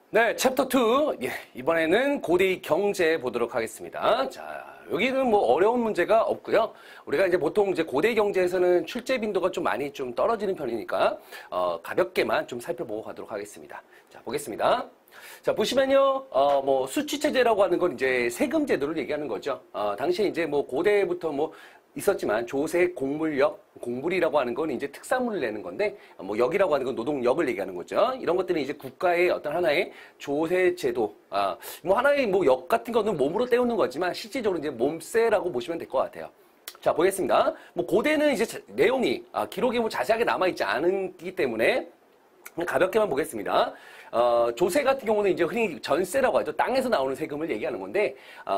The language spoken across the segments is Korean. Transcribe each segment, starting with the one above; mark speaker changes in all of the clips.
Speaker 1: 네, 챕터 2. 예, 이번에는 고대 경제 보도록 하겠습니다. 자, 여기는 뭐 어려운 문제가 없고요. 우리가 이제 보통 이제 고대 경제에서는 출제 빈도가 좀 많이 좀 떨어지는 편이니까 가볍게만 좀 살펴보고 가도록 하겠습니다. 자, 보겠습니다. 자, 보시면요, 뭐 수취체제라고 하는 건 이제 세금 제도를 얘기하는 거죠. 당시에 이제 뭐 고대부터 뭐 있었지만 조세, 공물역, 공물이라고 하는 건 이제 특산물을 내는 건데 뭐 역이라고 하는 건 노동력을 얘기하는 거죠. 이런 것들은 이제 국가의 어떤 하나의 조세 제도, 뭐 하나의 뭐 역 같은 거는 몸으로 때우는 거지만 실질적으로 이제 몸세라고 보시면 될 것 같아요. 자, 보겠습니다. 뭐 고대는 이제 내용이 기록이 뭐 자세하게 남아있지 않기 때문에 그냥 가볍게만 보겠습니다. 조세 같은 경우는 이제 흔히 전세라고 하죠. 땅에서 나오는 세금을 얘기하는 건데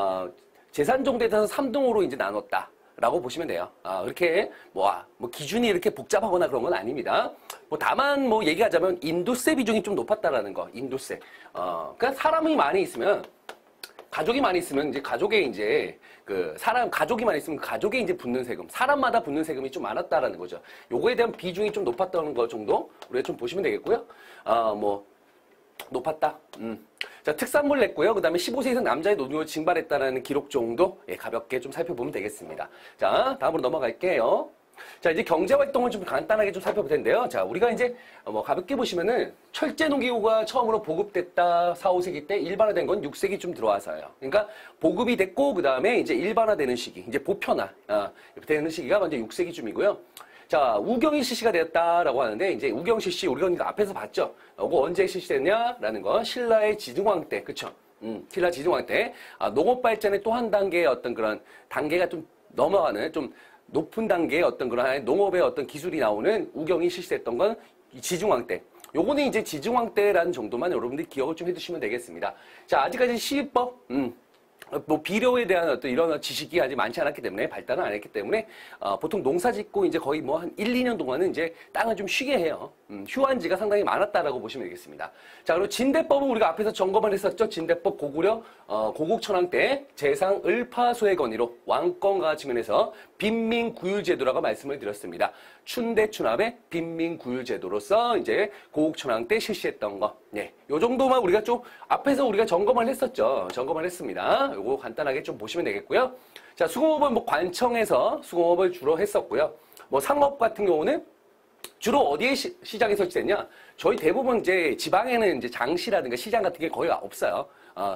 Speaker 1: 재산 정도에 따라서 3등으로 이제 나눴다. 라고 보시면 돼요. 그렇게 뭐 기준이 이렇게 복잡하거나 그런 건 아닙니다. 뭐 다만 뭐 얘기하자면 인도세 비중이 좀 높았다라는 거. 인도세. 그러니까 사람이 많이 있으면 가족이 많이 있으면 이제 가족에 이제 가족이 많이 있으면 가족에 이제 붙는 세금, 사람마다 붙는 세금이 좀 많았다라는 거죠. 요거에 대한 비중이 좀 높았다는 거 정도 우리가 좀 보시면 되겠고요. 뭐 높았다. 자, 특산물 냈고요. 그 다음에 15세 이상 남자의 노동력을 징발했다는 기록 정도 가볍게 좀 살펴보면 되겠습니다. 자, 다음으로 넘어갈게요. 자, 이제 경제활동을 좀 간단하게 좀 살펴볼 텐데요. 자, 우리가 이제 뭐 가볍게 보시면은 철제농기구가 처음으로 보급됐다 4, 5세기 때 일반화된 건 6세기쯤 들어와서요. 그러니까 보급이 됐고 그 다음에 이제 일반화되는 시기, 이제 보편화 되는 시기가 먼저 6세기쯤이고요. 자, 우경이 실시가 되었다라고 하는데, 이제 우경 실시, 우리가 그러니까 앞에서 봤죠? 이거 언제 실시됐냐라는 건 신라의 지중왕 때, 그쵸? 신라 지중왕 때, 농업 발전의 또 한 단계의 어떤 그런 단계가 좀 넘어가는, 좀 높은 단계의 어떤 그런 농업의 어떤 기술이 나오는 우경이 실시됐던 건 지중왕 때. 요거는 이제 지중왕 때라는 정도만 여러분들이 기억을 좀 해두시면 되겠습니다. 자, 아직까지 시위법, 뭐 비료에 대한 어떤 이런 지식이 아직 많지 않았기 때문에 발달은 안 했기 때문에 보통 농사 짓고 이제 거의 뭐 한 1, 2년 동안은 이제 땅을 좀 쉬게 해요. 휴한지가 상당히 많았다라고 보시면 되겠습니다. 자, 그리고 진대법은 우리가 앞에서 점검을 했었죠. 진대법 고구려 고국천왕 때 재상 을파소의 건의로 왕권과 측면에서 빈민구율제도라고 말씀을 드렸습니다. 춘대춘합의 빈민구율제도로서 이제 고국천왕 때 실시했던 거. 네, 요 정도만 우리가 좀 앞에서 우리가 점검을 했었죠. 점검을 했습니다. 요거 간단하게 좀 보시면 되겠고요. 자, 수공업은 뭐 관청에서 수공업을 주로 했었고요. 뭐 상업 같은 경우는 주로 어디에 시장이 설치됐냐? 저희 대부분 이제 지방에는 이제 장시라든가 시장 같은 게 거의 없어요.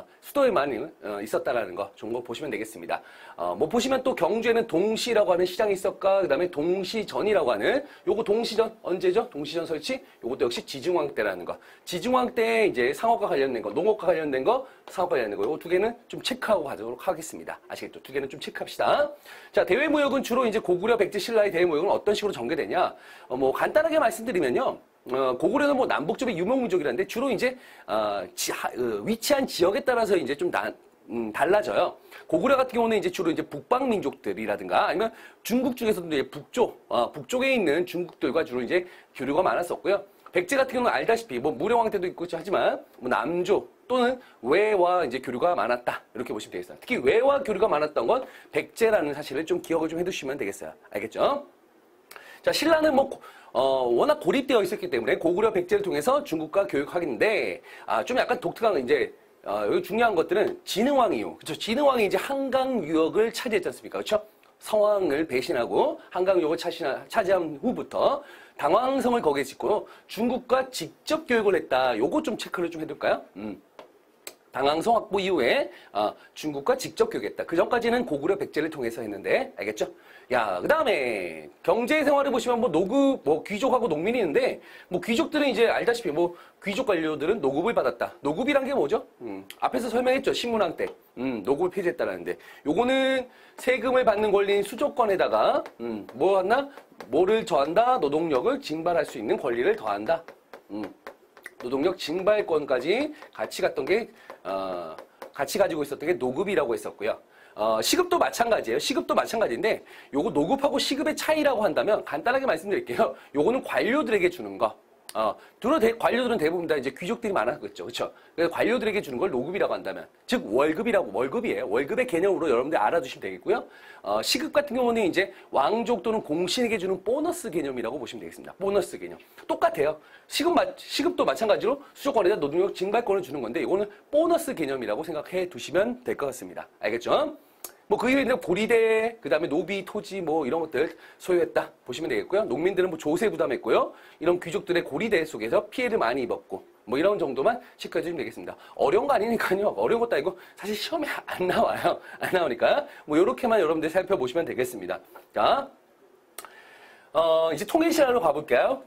Speaker 1: 수도에만 있었다라는 거 정도 보시면 되겠습니다. 뭐 보시면 또 경주에는 동시라고 하는 시장이 있었까? 그 다음에 동시전이라고 하는 요거 동시전 언제죠? 동시전 설치? 요것도 역시 지중왕 때라는 거. 지중왕 때 이제 상업과 관련된 거, 농업과 관련된 거, 상업과 관련된 거. 요거 두 개는 좀 체크하고 가도록 하겠습니다. 아시겠죠? 두 개는 좀 체크합시다. 자, 대외무역은 주로 이제 고구려, 백제, 신라의 대외무역은 어떤 식으로 전개되냐? 뭐 간단하게 말씀드리면요. 고구려는 뭐 남북쪽의 유목민족이라는데 주로 이제 위치한 지역에 따라서 이제 좀 달라져요. 고구려 같은 경우는 이제 주로 이제 북방 민족들이라든가 아니면 중국 중에서도 이제 북쪽에 있는 중국들과 주로 이제 교류가 많았었고요. 백제 같은 경우는 알다시피 뭐 무령왕 때도 있고 하지만 뭐 남조 또는 외와 이제 교류가 많았다 이렇게 보시면 되겠어요. 특히 외와 교류가 많았던 건 백제라는 사실을 좀 기억을 좀 해두시면 되겠어요. 알겠죠? 자, 신라는 뭐 워낙 고립되어 있었기 때문에 고구려 백제를 통해서 중국과 교육하겠는데 좀 약간 독특한 이제 여기 중요한 것들은 진흥왕이요. 그렇죠? 진흥왕이 이제 한강 유역을 차지했지 않습니까? 그렇죠? 성왕을 배신하고 한강 유역을 차지한 후부터 당왕성을 거기에 짓고 중국과 직접 교육을 했다. 요거 좀 체크를 좀 해둘까요? 당왕성 확보 이후에 중국과 직접 교육했다. 그 전까지는 고구려 백제를 통해서 했는데 알겠죠? 야, 그 다음에 경제 생활을 보시면 뭐 노급, 뭐 귀족하고 농민이 있는데 뭐 귀족들은 이제 알다시피 뭐 귀족 관료들은 노급을 받았다. 노급이란 게 뭐죠? 앞에서 설명했죠. 신문왕 때 노급을 폐지했다라는데 요거는 세금을 받는 권리인 수조권에다가 뭐 한다? 뭐를 더한다? 노동력을 징발할 수 있는 권리를 더한다. 노동력 징발권까지 같이 갔던 게 같이 가지고 있었던 게 노급이라고 했었고요. 시급도 마찬가지예요. 시급도 마찬가지인데 요거 노급하고 시급의 차이라고 한다면 간단하게 말씀드릴게요. 요거는 관료들에게 주는 거. 관료들은 대부분 다 이제 귀족들이 많았겠죠. 그렇죠? 그래서 관료들에게 주는 걸 노급이라고 한다면, 즉 월급이에요. 월급의 개념으로 여러분들 알아두시면 되겠고요. 시급 같은 경우는 이제 왕족 또는 공신에게 주는 보너스 개념이라고 보시면 되겠습니다. 보너스 개념. 똑같아요. 시급도 마찬가지로 수족관에다 노동력 증발권을 주는 건데 이거는 보너스 개념이라고 생각해 두시면 될 것 같습니다. 알겠죠? 뭐 그 이외에는 고리대, 그 다음에 노비, 토지 뭐 이런 것들 소유했다 보시면 되겠고요. 농민들은 뭐 조세 부담했고요. 이런 귀족들의 고리대 속에서 피해를 많이 입었고 뭐 이런 정도만 체크해주시면 되겠습니다. 어려운 거 아니니까요. 어려운 것도 아니고 사실 시험에 안 나와요. 안 나오니까 뭐 이렇게만 여러분들 살펴보시면 되겠습니다. 자, 이제 통일신라로 가볼게요.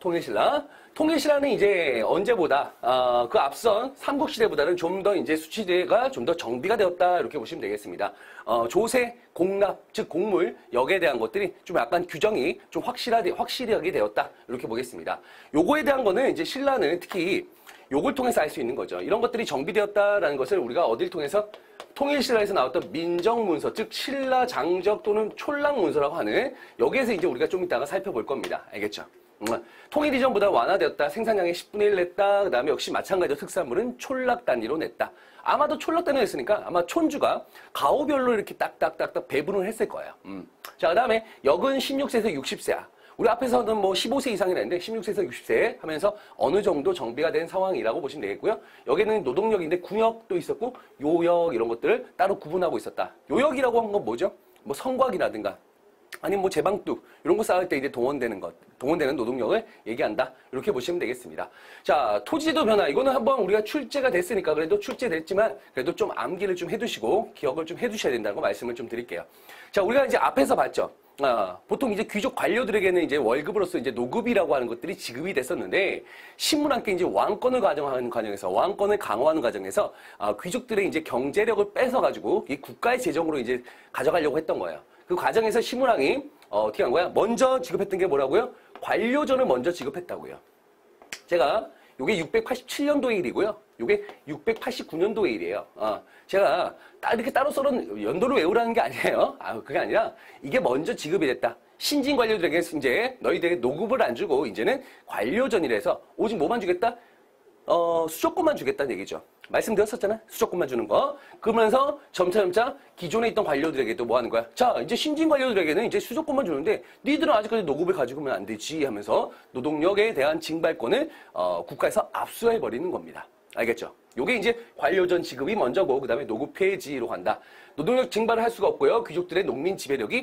Speaker 1: 통일신라는 이제 언제보다, 그 앞선 삼국시대보다는 좀 더 이제 수치대가 좀 더 정비가 되었다. 이렇게 보시면 되겠습니다. 조세, 공납, 즉 공물, 역에 대한 것들이 좀 약간 규정이 좀 확실하게 되었다. 이렇게 보겠습니다. 요거에 대한 거는 이제 신라는 특히 요걸 통해서 알 수 있는 거죠. 이런 것들이 정비되었다라는 것을 우리가 어딜 통해서 통일신라에서 나왔던 민정문서, 즉 신라 장적 또는 촐락문서라고 하는 여기에서 이제 우리가 좀 이따가 살펴볼 겁니다. 알겠죠? 통일 이전보다 완화되었다. 생산량의 10분의 1 냈다. 그 다음에 역시 마찬가지로 특산물은 촐락 단위로 냈다. 아마도 촐락 단위로 했으니까 아마 촌주가 가오별로 이렇게 딱딱딱딱 배분을 했을 거예요. 자, 그 다음에 역은 16세에서 60세야. 우리 앞에서는 뭐 15세 이상이라 했는데 16세에서 60세 하면서 어느 정도 정비가 된 상황이라고 보시면 되겠고요. 여기는 노동력인데 군역도 있었고 요역 이런 것들을 따로 구분하고 있었다. 요역이라고 한 건 뭐죠? 뭐 성곽이라든가 아니면 뭐 제방뚝 이런 거 쌓을 때 이제 동원되는 노동력을 얘기한다. 이렇게 보시면 되겠습니다. 자, 토지도 변화. 이거는 한번 우리가 출제가 됐으니까 그래도 출제됐지만 그래도 좀 암기를 좀 해두시고 기억을 좀 해두셔야 된다고 말씀을 좀 드릴게요. 자, 우리가 이제 앞에서 봤죠. 보통 이제 귀족 관료들에게는 이제 월급으로서 이제 노급이라고 하는 것들이 지급이 됐었는데 신분함께 이제 왕권을 가정하는 과정에서 왕권을 강화하는 과정에서 귀족들의 이제 경제력을 뺏어가지고 이 국가의 재정으로 이제 가져가려고 했던 거예요. 그 과정에서 신문왕이 어떻게 한 거야? 먼저 지급했던 게 뭐라고요? 관료전을 먼저 지급했다고요. 제가 요게 687년도의 일이고요. 요게 689년도의 일이에요. 제가 이렇게 따로 써놓은 연도를 외우라는 게 아니에요. 그게 아니라 이게 먼저 지급이 됐다. 신진 관료들에게 이제 너희들에게 노급을 안 주고 이제는 관료전이라서 오직 뭐만 주겠다? 수조권만 주겠다는 얘기죠. 말씀드렸었잖아요. 수조권만 주는 거. 그러면서 점차 기존에 있던 관료들에게도 뭐 하는 거야? 자, 이제 신진 관료들에게는 이제 수조권만 주는데 니들은 아직까지 노급을 가지고 오면 안 되지 하면서 노동력에 대한 징발권을 국가에서 압수해버리는 겁니다. 알겠죠? 요게 이제 관료전 지급이 먼저고 그 다음에 노급 폐지로 간다. 노동력 징발을 할 수가 없고요. 귀족들의 농민 지배력이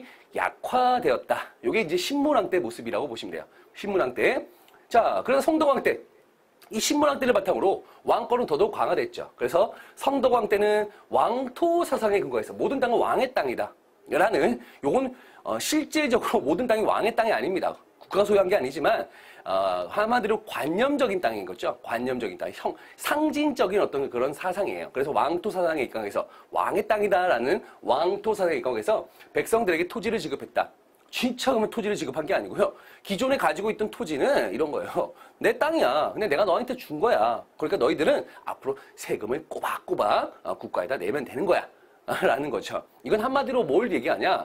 Speaker 1: 약화되었다. 요게 이제 신문왕 때 모습이라고 보시면 돼요. 신문왕 때. 자, 그래서 성덕왕 때. 이 신문왕 때를 바탕으로 왕권은 더더욱 강화됐죠. 그래서 성덕왕 때는 왕토 사상에 근거해서 모든 땅은 왕의 땅이다. 라는 요건 실제적으로 모든 땅이 왕의 땅이 아닙니다. 국가가 소유한 게 아니지만 한마디로 관념적인 땅인 거죠. 관념적인 땅, 상징적인 어떤 그런 사상이에요. 그래서 왕토 사상에 입각해서 왕의 땅이다라는 왕토 사상에 입각해서 백성들에게 토지를 지급했다. 진짜 그러면 토지를 지급한 게 아니고요. 기존에 가지고 있던 토지는 이런 거예요. 내 땅이야. 근데 내가 너한테 준 거야. 그러니까 너희들은 앞으로 세금을 꼬박꼬박 국가에다 내면 되는 거야. 라는 거죠. 이건 한마디로 뭘 얘기하냐.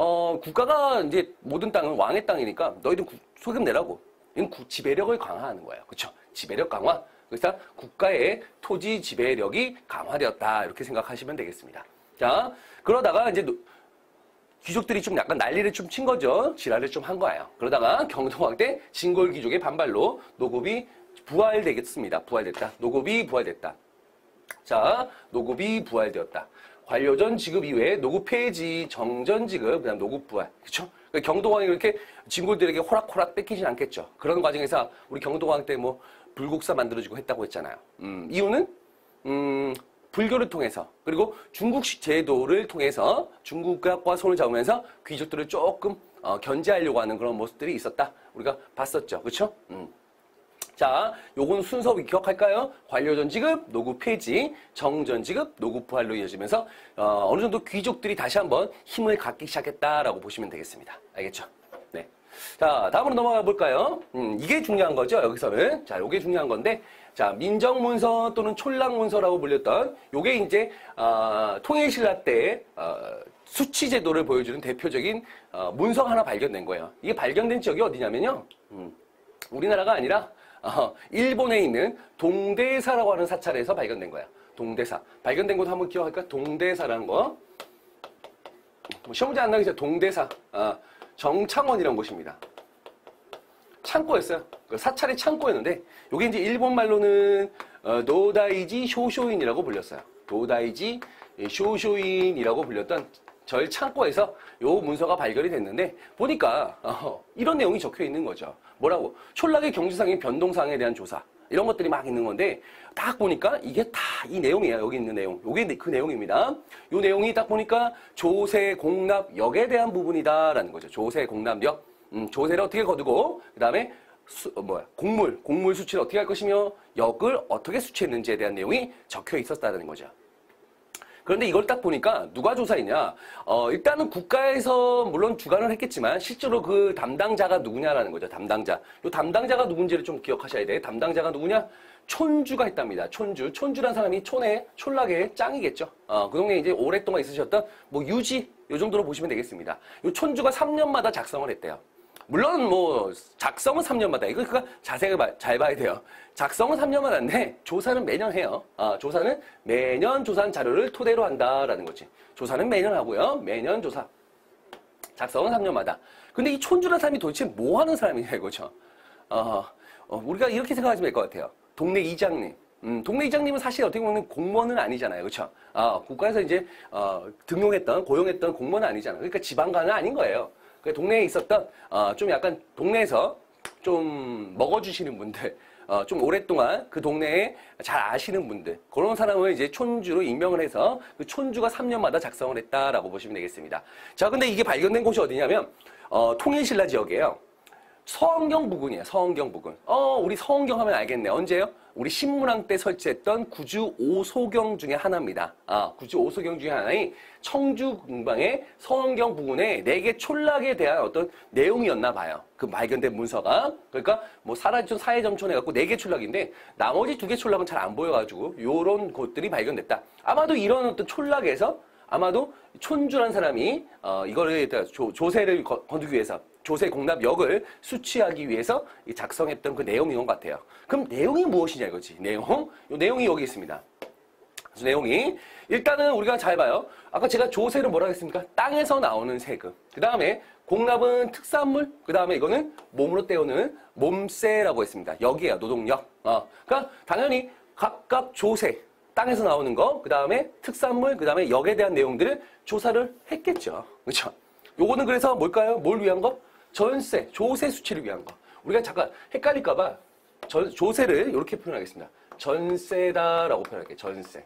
Speaker 1: 국가가 이제 모든 땅은 왕의 땅이니까 너희들 세금 내라고. 이건 지배력을 강화하는 거예요. 그렇죠? 지배력 강화. 그래서 국가의 토지 지배력이 강화되었다. 이렇게 생각하시면 되겠습니다. 자, 그러다가 이제 귀족들이 좀 약간 난리를 좀 친 거죠. 지랄을 좀 한 거예요. 그러다가 경동왕 때 진골 귀족의 반발로 노급이 부활되겠습니다. 부활됐다. 노급이 부활됐다. 자, 노급이 부활되었다. 관료전 지급 이외에 노급 폐지, 정전 지급, 그다음 노급 부활. 그렇죠? 경동왕이 이렇게 진골들에게 호락호락 뺏기진 않겠죠. 그런 과정에서 우리 경동왕 때 뭐 불국사 만들어주고 했다고 했잖아요. 이유는 불교를 통해서 그리고 중국식 제도를 통해서 중국과 손을 잡으면서 귀족들을 조금 견제하려고 하는 그런 모습들이 있었다. 우리가 봤었죠. 그렇죠? 자, 요건 순서 기억할까요? 관료전 지급, 노급 폐지, 정전 지급, 노급 부활로 이어지면서 어느 정도 귀족들이 다시 한번 힘을 갖기 시작했다라고 보시면 되겠습니다. 알겠죠? 네. 자, 다음으로 넘어가 볼까요? 이게 중요한 거죠, 여기서는. 자, 요게 중요한 건데, 자, 민정문서 또는 촐락문서라고 불렸던 요게 이제 통일신라 때 수치제도를 보여주는 대표적인 문서가 하나 발견된 거예요. 이게 발견된 지역이 어디냐면요. 우리나라가 아니라 일본에 있는 동대사라고 하는 사찰에서 발견된 거야. 동대사. 발견된 곳 한번 기억할까? 동대사라는 거. 시험 문제 안 나기 전에 동대사. 정창원이라는 곳입니다. 창고였어요. 그 사찰이 창고였는데, 요게 이제 일본 말로는 노다이지 쇼쇼인이라고 불렸어요. 노다이지 쇼쇼인이라고 불렸던 절 창고에서 요 문서가 발견이 됐는데, 보니까 이런 내용이 적혀 있는 거죠. 뭐라고? 촌락의 경제상의 변동사항에 대한 조사. 이런 것들이 막 있는 건데, 딱 보니까 이게 다 이 내용이에요. 여기 있는 내용. 요게 그 내용입니다. 요 내용이 딱 보니까 조세, 공납, 역에 대한 부분이다라는 거죠. 조세, 공납, 역. 조세를 어떻게 거두고, 그 다음에 곡물 수치를 어떻게 할 것이며, 역을 어떻게 수취했는지에 대한 내용이 적혀 있었다는 거죠. 그런데 이걸 딱 보니까 누가 조사했냐? 일단은 국가에서 물론 주관을 했겠지만 실제로 그 담당자가 누구냐라는 거죠. 담당자. 요 담당자가 누군지를 좀 기억하셔야 돼. 담당자가 누구냐? 촌주가 했답니다. 촌주란 사람이 촌락의 짱이겠죠. 그 동네에 이제 오랫동안 있으셨던 유지 요 정도로 보시면 되겠습니다. 요 촌주가 3년마다 작성을 했대요. 물론 작성은 3년마다. 이거 자세히 잘 봐야 돼요. 작성은 3년마다인데 조사는 매년 해요. 조사는 매년 조사한 자료를 토대로 한다라는 거지. 조사는 매년 하고요. 매년 조사. 작성은 3년마다. 근데 이 촌주라는 사람이 도대체 뭐 하는 사람이냐 이거죠. 우리가 이렇게 생각하시면 될 것 같아요. 동네 이장님. 동네 이장님은 사실 어떻게 보면 공무원은 아니잖아요. 그렇죠? 국가에서 이제 고용했던 공무원은 아니잖아요. 그러니까 지방관은 아닌 거예요. 그 동네에 있었던 좀 약간 동네에서 좀 먹어주시는 분들, 좀 오랫동안 그 동네에 잘 아시는 분들, 그런 사람을 이제 촌주로 임명을 해서 그 촌주가 3년마다 작성을 했다라고 보시면 되겠습니다. 자, 근데 이게 발견된 곳이 어디냐면 통일신라 지역이에요. 서원경 부근이에요. 서원경 부근. 우리 서원경 하면 알겠네. 언제요? 우리 신문왕 때 설치했던 구주 오소경 중에 하나입니다. 구주 오소경 중에 하나인 청주 근방의 서원경 부근의 4개 촌락에 대한 어떤 내용이었나 봐요. 그 발견된 문서가. 그러니까 사라진 사회점촌 해갖고 4개 촌락인데 나머지 2개 촌락은 잘 안 보여가지고 요런 곳들이 발견됐다. 아마도 이런 어떤 촌락에서 아마도 촌주란 사람이 이거를 조세를 거두기 위해서 조세 공납역을 수취하기 위해서 작성했던 그 내용인 것 같아요. 그럼 내용이 무엇이냐 이거지. 요 내용이 여기 있습니다. 그래서 내용이 일단은 우리가 잘 봐요. 아까 제가 조세를 뭐라고 했습니까? 땅에서 나오는 세금. 그 다음에 공납은 특산물. 그 다음에 이거는 몸으로 떼우는 몸세라고 했습니다. 역이에요. 노동력. 그러니까 당연히 각각 조세. 땅에서 나오는 거, 그 다음에 특산물, 그 다음에 역에 대한 내용들을 조사를 했겠죠. 그렇죠? 요거는 그래서 뭘까요? 뭘 위한 거? 전세, 조세 수치를 위한 거. 우리가 잠깐 헷갈릴까봐 조세를 이렇게 표현하겠습니다. 전세다라고 표현할게요. 전세.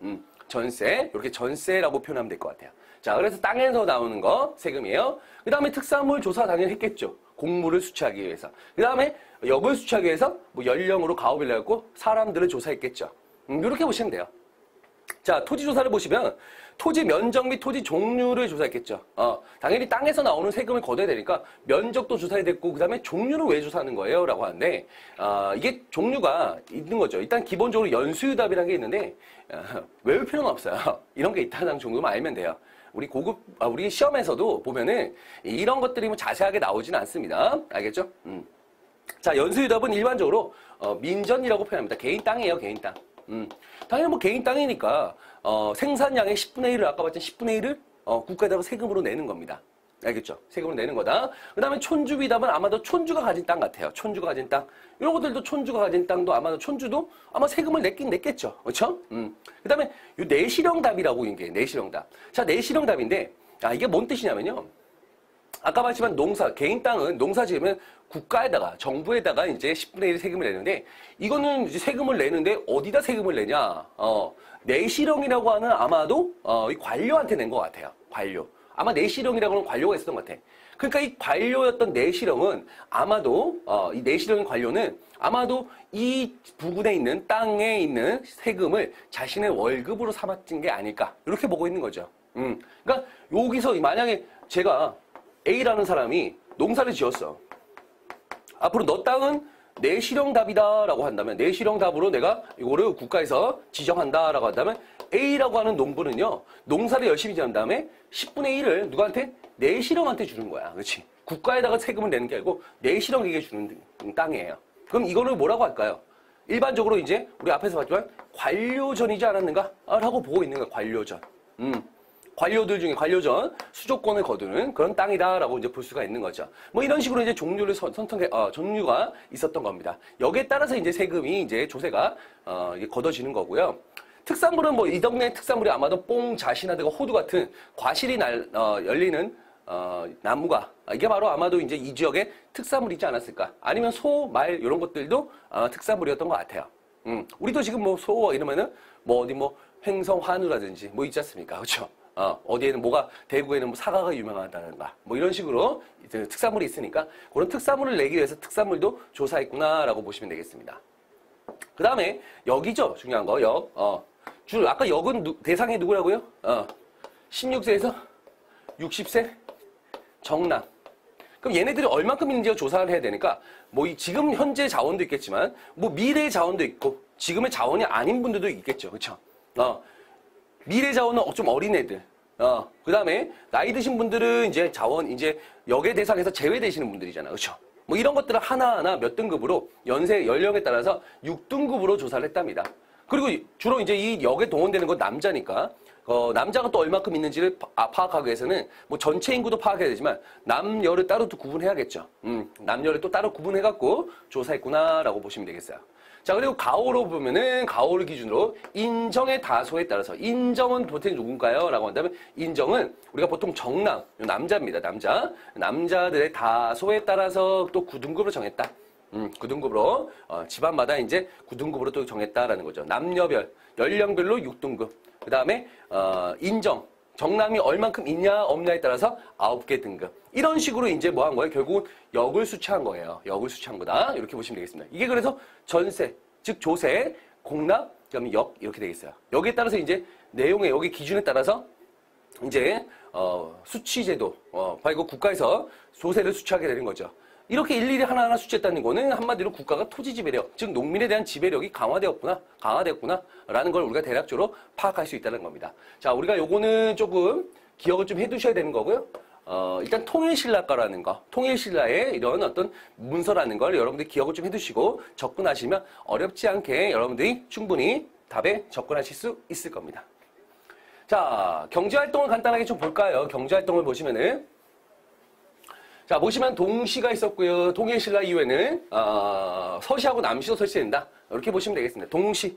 Speaker 1: 전세. 이렇게 전세라고 표현하면 될 것 같아요. 자, 그래서 땅에서 나오는 거 세금이에요. 그 다음에 특산물 조사 당연히 했겠죠. 곡물을 수취하기 위해서. 그 다음에 역을 수취하기 위해서 연령으로 가업을 내갖고 사람들을 조사했겠죠. 이렇게 보시면 돼요. 자, 토지 조사를 보시면 토지 면적 및 토지 종류를 조사했겠죠. 당연히 땅에서 나오는 세금을 걷어야 되니까 면적도 조사해야 됐고, 그 다음에 종류를 왜 조사하는 거예요? 라고 하는데, 이게 종류가 있는 거죠. 일단 기본적으로 연수유답이라는 게 있는데, 외울 필요는 없어요. 이런 게 있다는 정도만 알면 돼요. 우리 시험에서도 보면은 이런 것들이 자세하게 나오진 않습니다. 알겠죠? 자, 연수유답은 일반적으로 민전이라고 표현합니다. 개인 땅이에요, 개인 땅. 당연히 개인 땅이니까 생산량의 10분의 1을 아까 봤던 10분의 1을 국가에다가 세금으로 내는 겁니다. 알겠죠? 세금으로 내는 거다. 그 다음에 촌주비답은 아마도 촌주가 가진 땅 같아요. 촌주가 가진 땅. 이런 것들도 촌주가 가진 땅도 아마도 촌주도 아마 세금을 냈겠죠. 그렇죠? 그 다음에 요 내실형답이라고 이게 내실형답. 자, 내실형답인데 이게 뭔 뜻이냐면요. 아까 말했지만 개인 땅은 농사 지으면 국가에다가, 정부에다가 이제 10분의 1 세금을 내는데, 이거는 이제 세금을 내는데 어디다 세금을 내냐? 내실형이라고 하는 아마도, 이 관료한테 낸 것 같아요. 관료. 아마 내실형이라고 하는 관료가 있었던 것 같아. 그러니까 이 관료였던 내실형은 아마도, 이 내실형의 관료는 아마도 이 부근에 있는 땅에 있는 세금을 자신의 월급으로 삼았던 게 아닐까. 이렇게 보고 있는 거죠. 그러니까 여기서 만약에 제가 A라는 사람이 농사를 지었어. 앞으로 너 땅은 내실형답이다라고 한다면, 내실형답으로 내가 이거를 국가에서 지정한다라고 한다면 A라고 하는 농부는요, 농사를 열심히 지은 다음에 10분의 1을 누구한테? 내실형한테 주는 거야. 그렇지? 국가에다가 세금을 내는 게 아니고 내실형에게 주는 땅이에요. 그럼 이거를 뭐라고 할까요? 일반적으로 이제 우리 앞에서 봤지만 관료전이지 않았는가? 라고 보고 있는 거야. 관료전. 관료들 중에 관료전 수조권을 거두는 그런 땅이다라고 이제 볼 수가 있는 거죠. 뭐 이런 식으로 이제 종류를 종류가 있었던 겁니다. 여기에 따라서 이제 세금이 이제 조세가 이게 걷어지는 거고요. 특산물은 뭐 이 동네 특산물이 아마도 뽕, 자시나드가 호두 같은 과실이 열리는 나무가 이게 바로 아마도 이제 이 지역의 특산물이지 않았을까? 아니면 소, 말 이런 것들도 특산물이었던 것 같아요. 우리도 지금 뭐 소 이러면은 뭐 어디 뭐 횡성 한우라든지 뭐 있지 않습니까? 그렇죠? 어디에는 대구에는 뭐 사과가 유명하다든가 뭐 이런 식으로 이제 특산물이 있으니까 그런 특산물을 내기 위해서 특산물도 조사했구나라고 보시면 되겠습니다. 그 다음에 역이죠. 중요한 거 역. 아까 역은 대상이 누구라고요? 16세에서 60세 정남. 그럼 얘네들이 얼만큼 있는지가 조사를 해야 되니까 뭐 지금 현재 자원도 있겠지만 뭐 미래의 자원도 있고 지금의 자원이 아닌 분들도 있겠죠. 그렇죠? 미래 자원은 좀 어린 애들. 그 다음에 나이 드신 분들은 이제 역의 대상에서 제외되시는 분들이잖아. 그렇죠? 뭐 이런 것들을 하나하나 몇 등급으로 연령에 따라서 6등급으로 조사를 했답니다. 그리고 주로 이제 이 역에 동원되는 건 남자니까 남자가 또 얼마큼 있는지를 파악하기 위해서는 뭐 전체 인구도 파악해야 되지만 남녀를 따로 또 구분해야겠죠. 남녀를 또 따로 구분해갖고 조사했구나라고 보시면 되겠어요. 자, 그리고 가오로 보면은 가오를 기준으로 인정의 다소에 따라서 인정은 보통 누군가요? 라고 한다면 인정은 우리가 보통 정남, 남자입니다. 남자들의 다소에 따라서 또 9등급으로 정했다. 9등급으로 집안마다 이제 9등급으로 또 정했다라는 거죠. 남녀별, 연령별로 6등급. 그 다음에 인정. 정남이 얼만큼 있냐 없냐에 따라서 9개 등급. 이런 식으로 이제 뭐 한 거예요? 결국은 역을 수치한 거예요. 역을 수치한 거다. 이렇게 보시면 되겠습니다. 이게 그래서 전세, 즉 조세, 공납, 그다음에 역 이렇게 되겠어요. 여기에 따라서 이제 내용의 여기 기준에 따라서 이제 수치제도, 이거 국가에서 조세를 수치하게 되는 거죠. 이렇게 일일이 하나하나 수치했다는 거는 한마디로 국가가 토지 지배력, 즉 농민에 대한 지배력이 강화되었구나라는 걸 우리가 대략적으로 파악할 수 있다는 겁니다. 자, 우리가 요거는 조금 기억을 좀 해두셔야 되는 거고요. 일단 통일신라가라는 거, 통일신라의 이런 어떤 문서라는 걸 여러분들이 기억을 좀 해두시고 접근하시면 어렵지 않게 여러분들이 충분히 답에 접근하실 수 있을 겁니다. 자, 경제활동을 간단하게 좀 볼까요? 경제활동을 보시면은 자, 보시면 동시가 있었고요. 통일신라 이후에는 서시하고 남시도 설치된다. 이렇게 보시면 되겠습니다.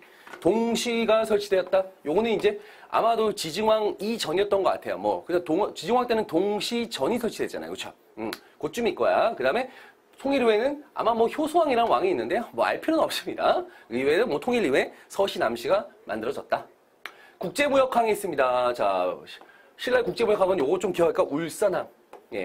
Speaker 1: 동시가 설치되었다. 요거는 이제 아마도 지증왕 이전이었던 것 같아요. 뭐 그래서 지증왕 때는 동시 전이 설치됐잖아요. 그렇죠? 그쯤일 거야. 그다음에 통일 이후에는 아마 뭐 효소왕이라는 왕이 있는데요. 뭐 알 필요는 없습니다. 이후에는 뭐 통일 이후에 서시 남시가 만들어졌다. 국제무역항이 있습니다. 자, 신라의 국제무역항은 요거 좀 기억할까? 울산항. 예,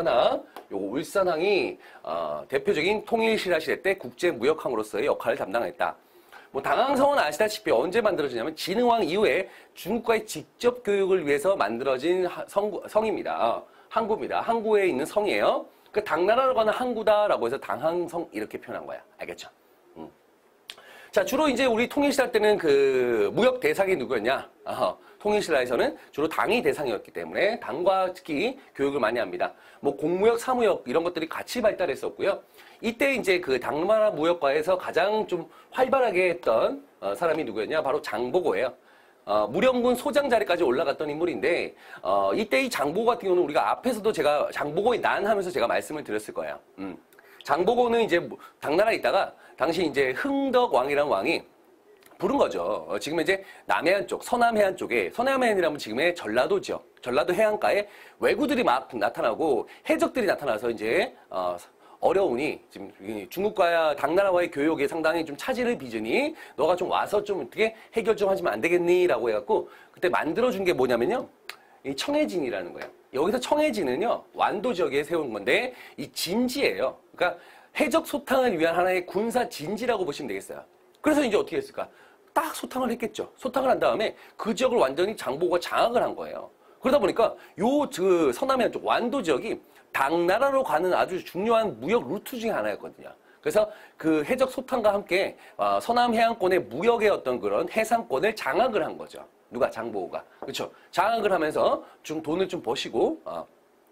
Speaker 1: 울산항이 대표적인 통일신라 시대 때 국제무역항으로서의 역할을 담당했다. 뭐 당항성은 아시다시피 언제 만들어지냐면 진흥왕 이후에 중국과의 직접 교육을 위해서 만들어진 성입니다. 항구입니다. 항구에 있는 성이에요. 그 당나라로 가는 항구다라고 해서 당항성 이렇게 표현한 거야. 알겠죠? 자, 주로 이제 우리 통일신라 때는 그 무역 대상이 누구였냐? 통일신라에서는 주로 당이 대상이었기 때문에 당과 특히 교육을 많이 합니다. 뭐 공무역, 사무역 이런 것들이 같이 발달했었고요. 이때 이제 그 당나라 무역과에서 가장 좀 활발하게 했던 사람이 누구였냐? 바로 장보고예요. 무령군 소장 자리까지 올라갔던 인물인데 이때 이 장보고 같은 경우는 우리가 앞에서도 제가 장보고의 난 하면서 제가 말씀을 드렸을 거예요. 장보고는 이제 당나라에 있다가 당시 이제 흥덕 왕이라는 왕이 부른 거죠. 지금 이제 남해안 쪽, 서남해안 쪽에, 서남해안이라면 지금의 전라도죠. 전라도 해안가에 왜구들이 막 나타나고 해적들이 나타나서 이제 어려우니 지금 중국과 당나라와의 교역에 상당히 좀 차질을 빚으니 너가 좀 와서 좀 어떻게 해결 좀 하시면 안 되겠니? 라고 해갖고 그때 만들어준 게 뭐냐면요. 이 청해진이라는 거예요. 여기서 청해진은요, 완도 지역에 세운 건데 이 진지예요. 그러니까 해적 소탕을 위한 하나의 군사 진지라고 보시면 되겠어요. 그래서 이제 어떻게 했을까? 딱 소탕을 했겠죠. 소탕을 한 다음에 그 지역을 완전히 장보고가 장악을 한 거예요. 그러다 보니까 서남해안 쪽 완도 지역이 당나라로 가는 아주 중요한 무역 루트 중에 하나였거든요. 그래서 그 해적 소탕과 함께 서남해안권의 무역의 어떤 그런 해상권을 장악을 한 거죠. 누가? 장보고가. 그렇죠. 장악을 하면서 좀 돈을 좀 버시고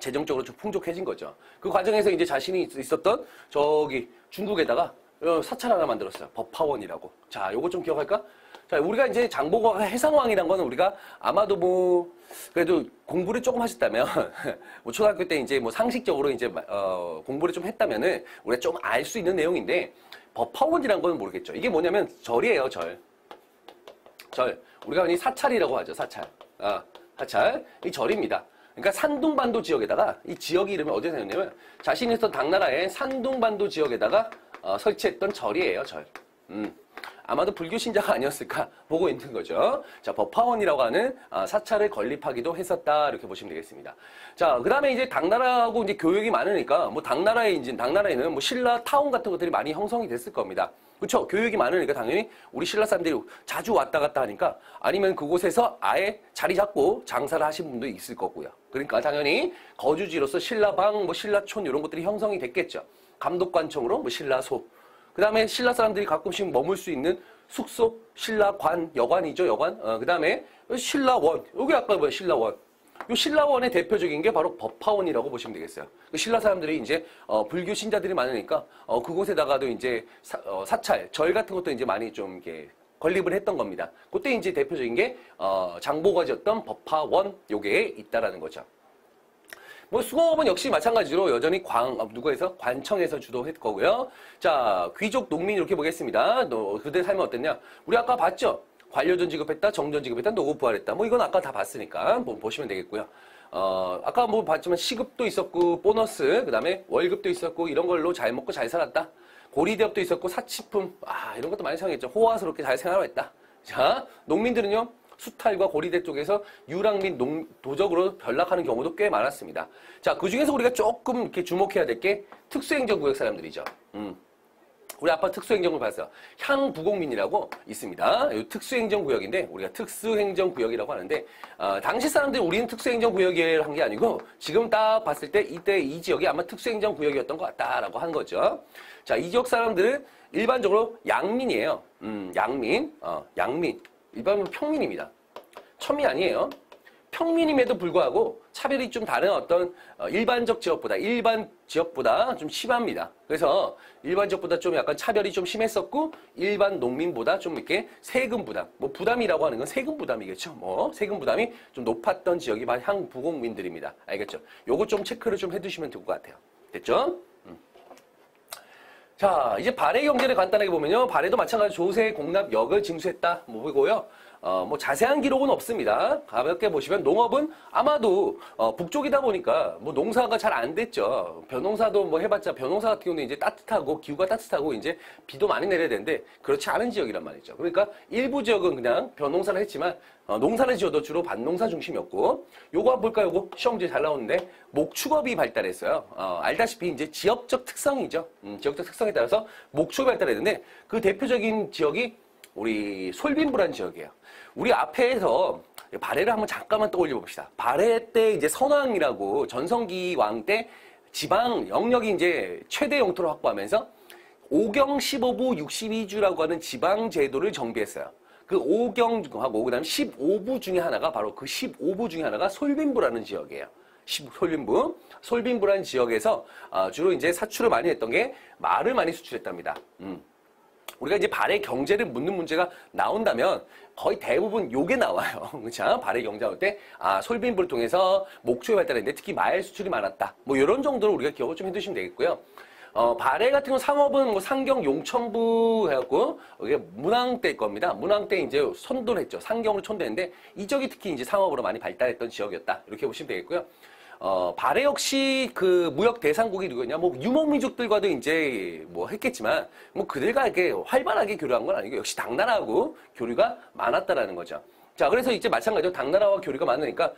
Speaker 1: 재정적으로 좀 풍족해진 거죠. 그 과정에서 이제 자신이 있었던 저기 중국에다가 사찰 하나 만들었어요. 법화원이라고. 자, 요거 좀 기억할까? 자, 우리가 이제 장보고가 해상왕이란 거는 우리가 아마도 뭐, 그래도 공부를 조금 하셨다면, 뭐 초등학교 때 이제 뭐 상식적으로 이제, 공부를 좀 했다면은 우리가 좀 알 수 있는 내용인데, 법화원이란 건 모르겠죠. 이게 뭐냐면 절이에요, 절. 절. 우리가 흔히 사찰이라고 하죠, 사찰. 사찰. 이 절입니다. 그러니까 산둥반도 지역에다가 이 지역이 이름이 어디에 생겼냐면 자신이 있던 당나라의 산둥반도 지역에다가 설치했던 절이에요, 절. 아마도 불교 신자가 아니었을까 보고 있는 거죠. 자, 법화원이라고 하는 사찰을 건립하기도 했었다 이렇게 보시면 되겠습니다. 자, 그다음에 이제 당나라하고 이제 교역이 많으니까 뭐 당나라에는 뭐 신라 타운 같은 것들이 많이 형성이 됐을 겁니다. 그렇죠? 교육이 많으니까 당연히 우리 신라 사람들이 자주 왔다 갔다 하니까 아니면 그곳에서 아예 자리 잡고 장사를 하신 분도 있을 거고요. 그러니까 당연히 거주지로서 신라방, 뭐 신라촌 이런 것들이 형성이 됐겠죠. 감독관청으로 뭐 신라소. 그 다음에 신라 사람들이 가끔씩 머물 수 있는 숙소, 신라관, 여관이죠, 여관. 그 다음에 신라원. 여기 아까 뭐야, 신라원. 이 신라원의 대표적인 게 바로 법화원이라고 보시면 되겠어요. 그 신라 사람들이 이제 불교 신자들이 많으니까 그곳에다가도 이제 사찰, 절 같은 것도 이제 많이 좀 이렇게 건립을 했던 겁니다. 그때 이제 대표적인 게 장보가 지었던 법화원 요게 있다라는 거죠. 뭐 수공업은 역시 마찬가지로 여전히 누구에서 관청에서 주도했 거고요. 자, 귀족 농민 이렇게 보겠습니다. 그들 삶은 어땠냐? 우리 아까 봤죠? 관료전 지급했다, 정전 지급했다, 노고 부활했다. 뭐 이건 아까 다 봤으니까 뭐 보시면 되겠고요. 아까 뭐 봤지만 시급도 있었고 보너스, 그다음에 월급도 있었고 이런 걸로 잘 먹고 잘 살았다. 고리대업도 있었고 사치품, 이런 것도 많이 사용했죠. 호화스럽게 잘 생활했다. 자, 농민들은요. 수탈과 고리대 쪽에서 유랑 및 도적으로 변락하는 경우도 꽤 많았습니다. 자, 그 중에서 우리가 조금 이렇게 주목해야 될 게 특수행정구역 사람들이죠. 우리 아까 특수행정을 봤어요. 향부곡민이라고 있습니다. 이 특수행정구역인데 우리가 특수행정구역이라고 하는데 당시 사람들이 우리는 특수행정구역이라고 한 게 아니고 지금 딱 봤을 때 이때 이 지역이 아마 특수행정구역이었던 것 같다라고 한 거죠. 자, 이 지역 사람들은 일반적으로 양민이에요. 양민. 일반적으로 평민입니다. 천민 아니에요. 평민임에도 불구하고 차별이 좀 다른 어떤 일반 지역보다 좀 심합니다. 그래서 일반 지역보다 좀 약간 차별이 좀 심했었고 일반 농민보다 좀 이렇게 세금 부담, 뭐 부담이라고 하는 건 세금 부담이겠죠. 뭐 세금 부담이 좀 높았던 지역이 바로 향부곡민들입니다. 알겠죠? 요거 좀 체크를 좀 해두시면 될 것 같아요. 됐죠? 자, 이제 발해 경제를 간단하게 보면요. 발해도 마찬가지로 조세, 공납, 역을 징수했다. 뭐 보고요. 뭐 자세한 기록은 없습니다. 가볍게 보시면 농업은 아마도 북쪽이다 보니까 뭐 농사가 잘 안 됐죠. 벼농사도 뭐 해봤자 벼농사 같은 경우는 이제 따뜻하고 기후가 따뜻하고 이제 비도 많이 내려야 되는데 그렇지 않은 지역이란 말이죠. 그러니까 일부 지역은 그냥 벼농사를 했지만 농사를 지어도 주로 밭농사 중심이었고 요거 한번 볼까요? 요거 시험 문제 잘 나오는데 목축업이 발달했어요. 알다시피 이제 지역적 특성이죠. 지역적 특성에 따라서 목축업이 발달했는데 그 대표적인 지역이 우리 솔빈부란 지역이에요. 우리 앞에서 발해를 한번 잠깐만 떠올려 봅시다. 발해 때 이제 선왕이라고 전성기 왕 때 지방 영역이 이제 최대 영토를 확보하면서 5경 15부 62주라고 하는 지방 제도를 정비했어요. 그 5경하고 그다음 15부 중에 하나가 바로 그 15부 중에 하나가 솔빈부라는 지역이에요. 솔빈부라는 지역에서 주로 이제 사출을 많이 했던 게 말을 많이 수출했답니다. 우리가 이제 발해 경제를 묻는 문제가 나온다면 거의 대부분 요게 나와요. 그렇죠? 발해 경제 나올 때 솔빈부를 통해서 목축이 발달했는데 특히 말 수출이 많았다. 뭐 이런 정도로 우리가 기억을 좀 해두시면 되겠고요. 발해 같은 경우 상업은 뭐 상경, 용천부 해갖고 이게 문왕 때일 겁니다. 문왕 때 이제 선도를 했죠. 상경으로 촌도했는데 이 지역이 특히 이제 상업으로 많이 발달했던 지역이었다. 이렇게 보시면 되겠고요. 발해 역시 그 무역 대상국이 누구였냐? 뭐 유목민족들과도 이제 뭐 했겠지만 뭐 그들과 이렇게 활발하게 교류한 건 아니고 역시 당나라하고 교류가 많았다라는 거죠. 자, 그래서 이제 마찬가지로 당나라와 교류가 많으니까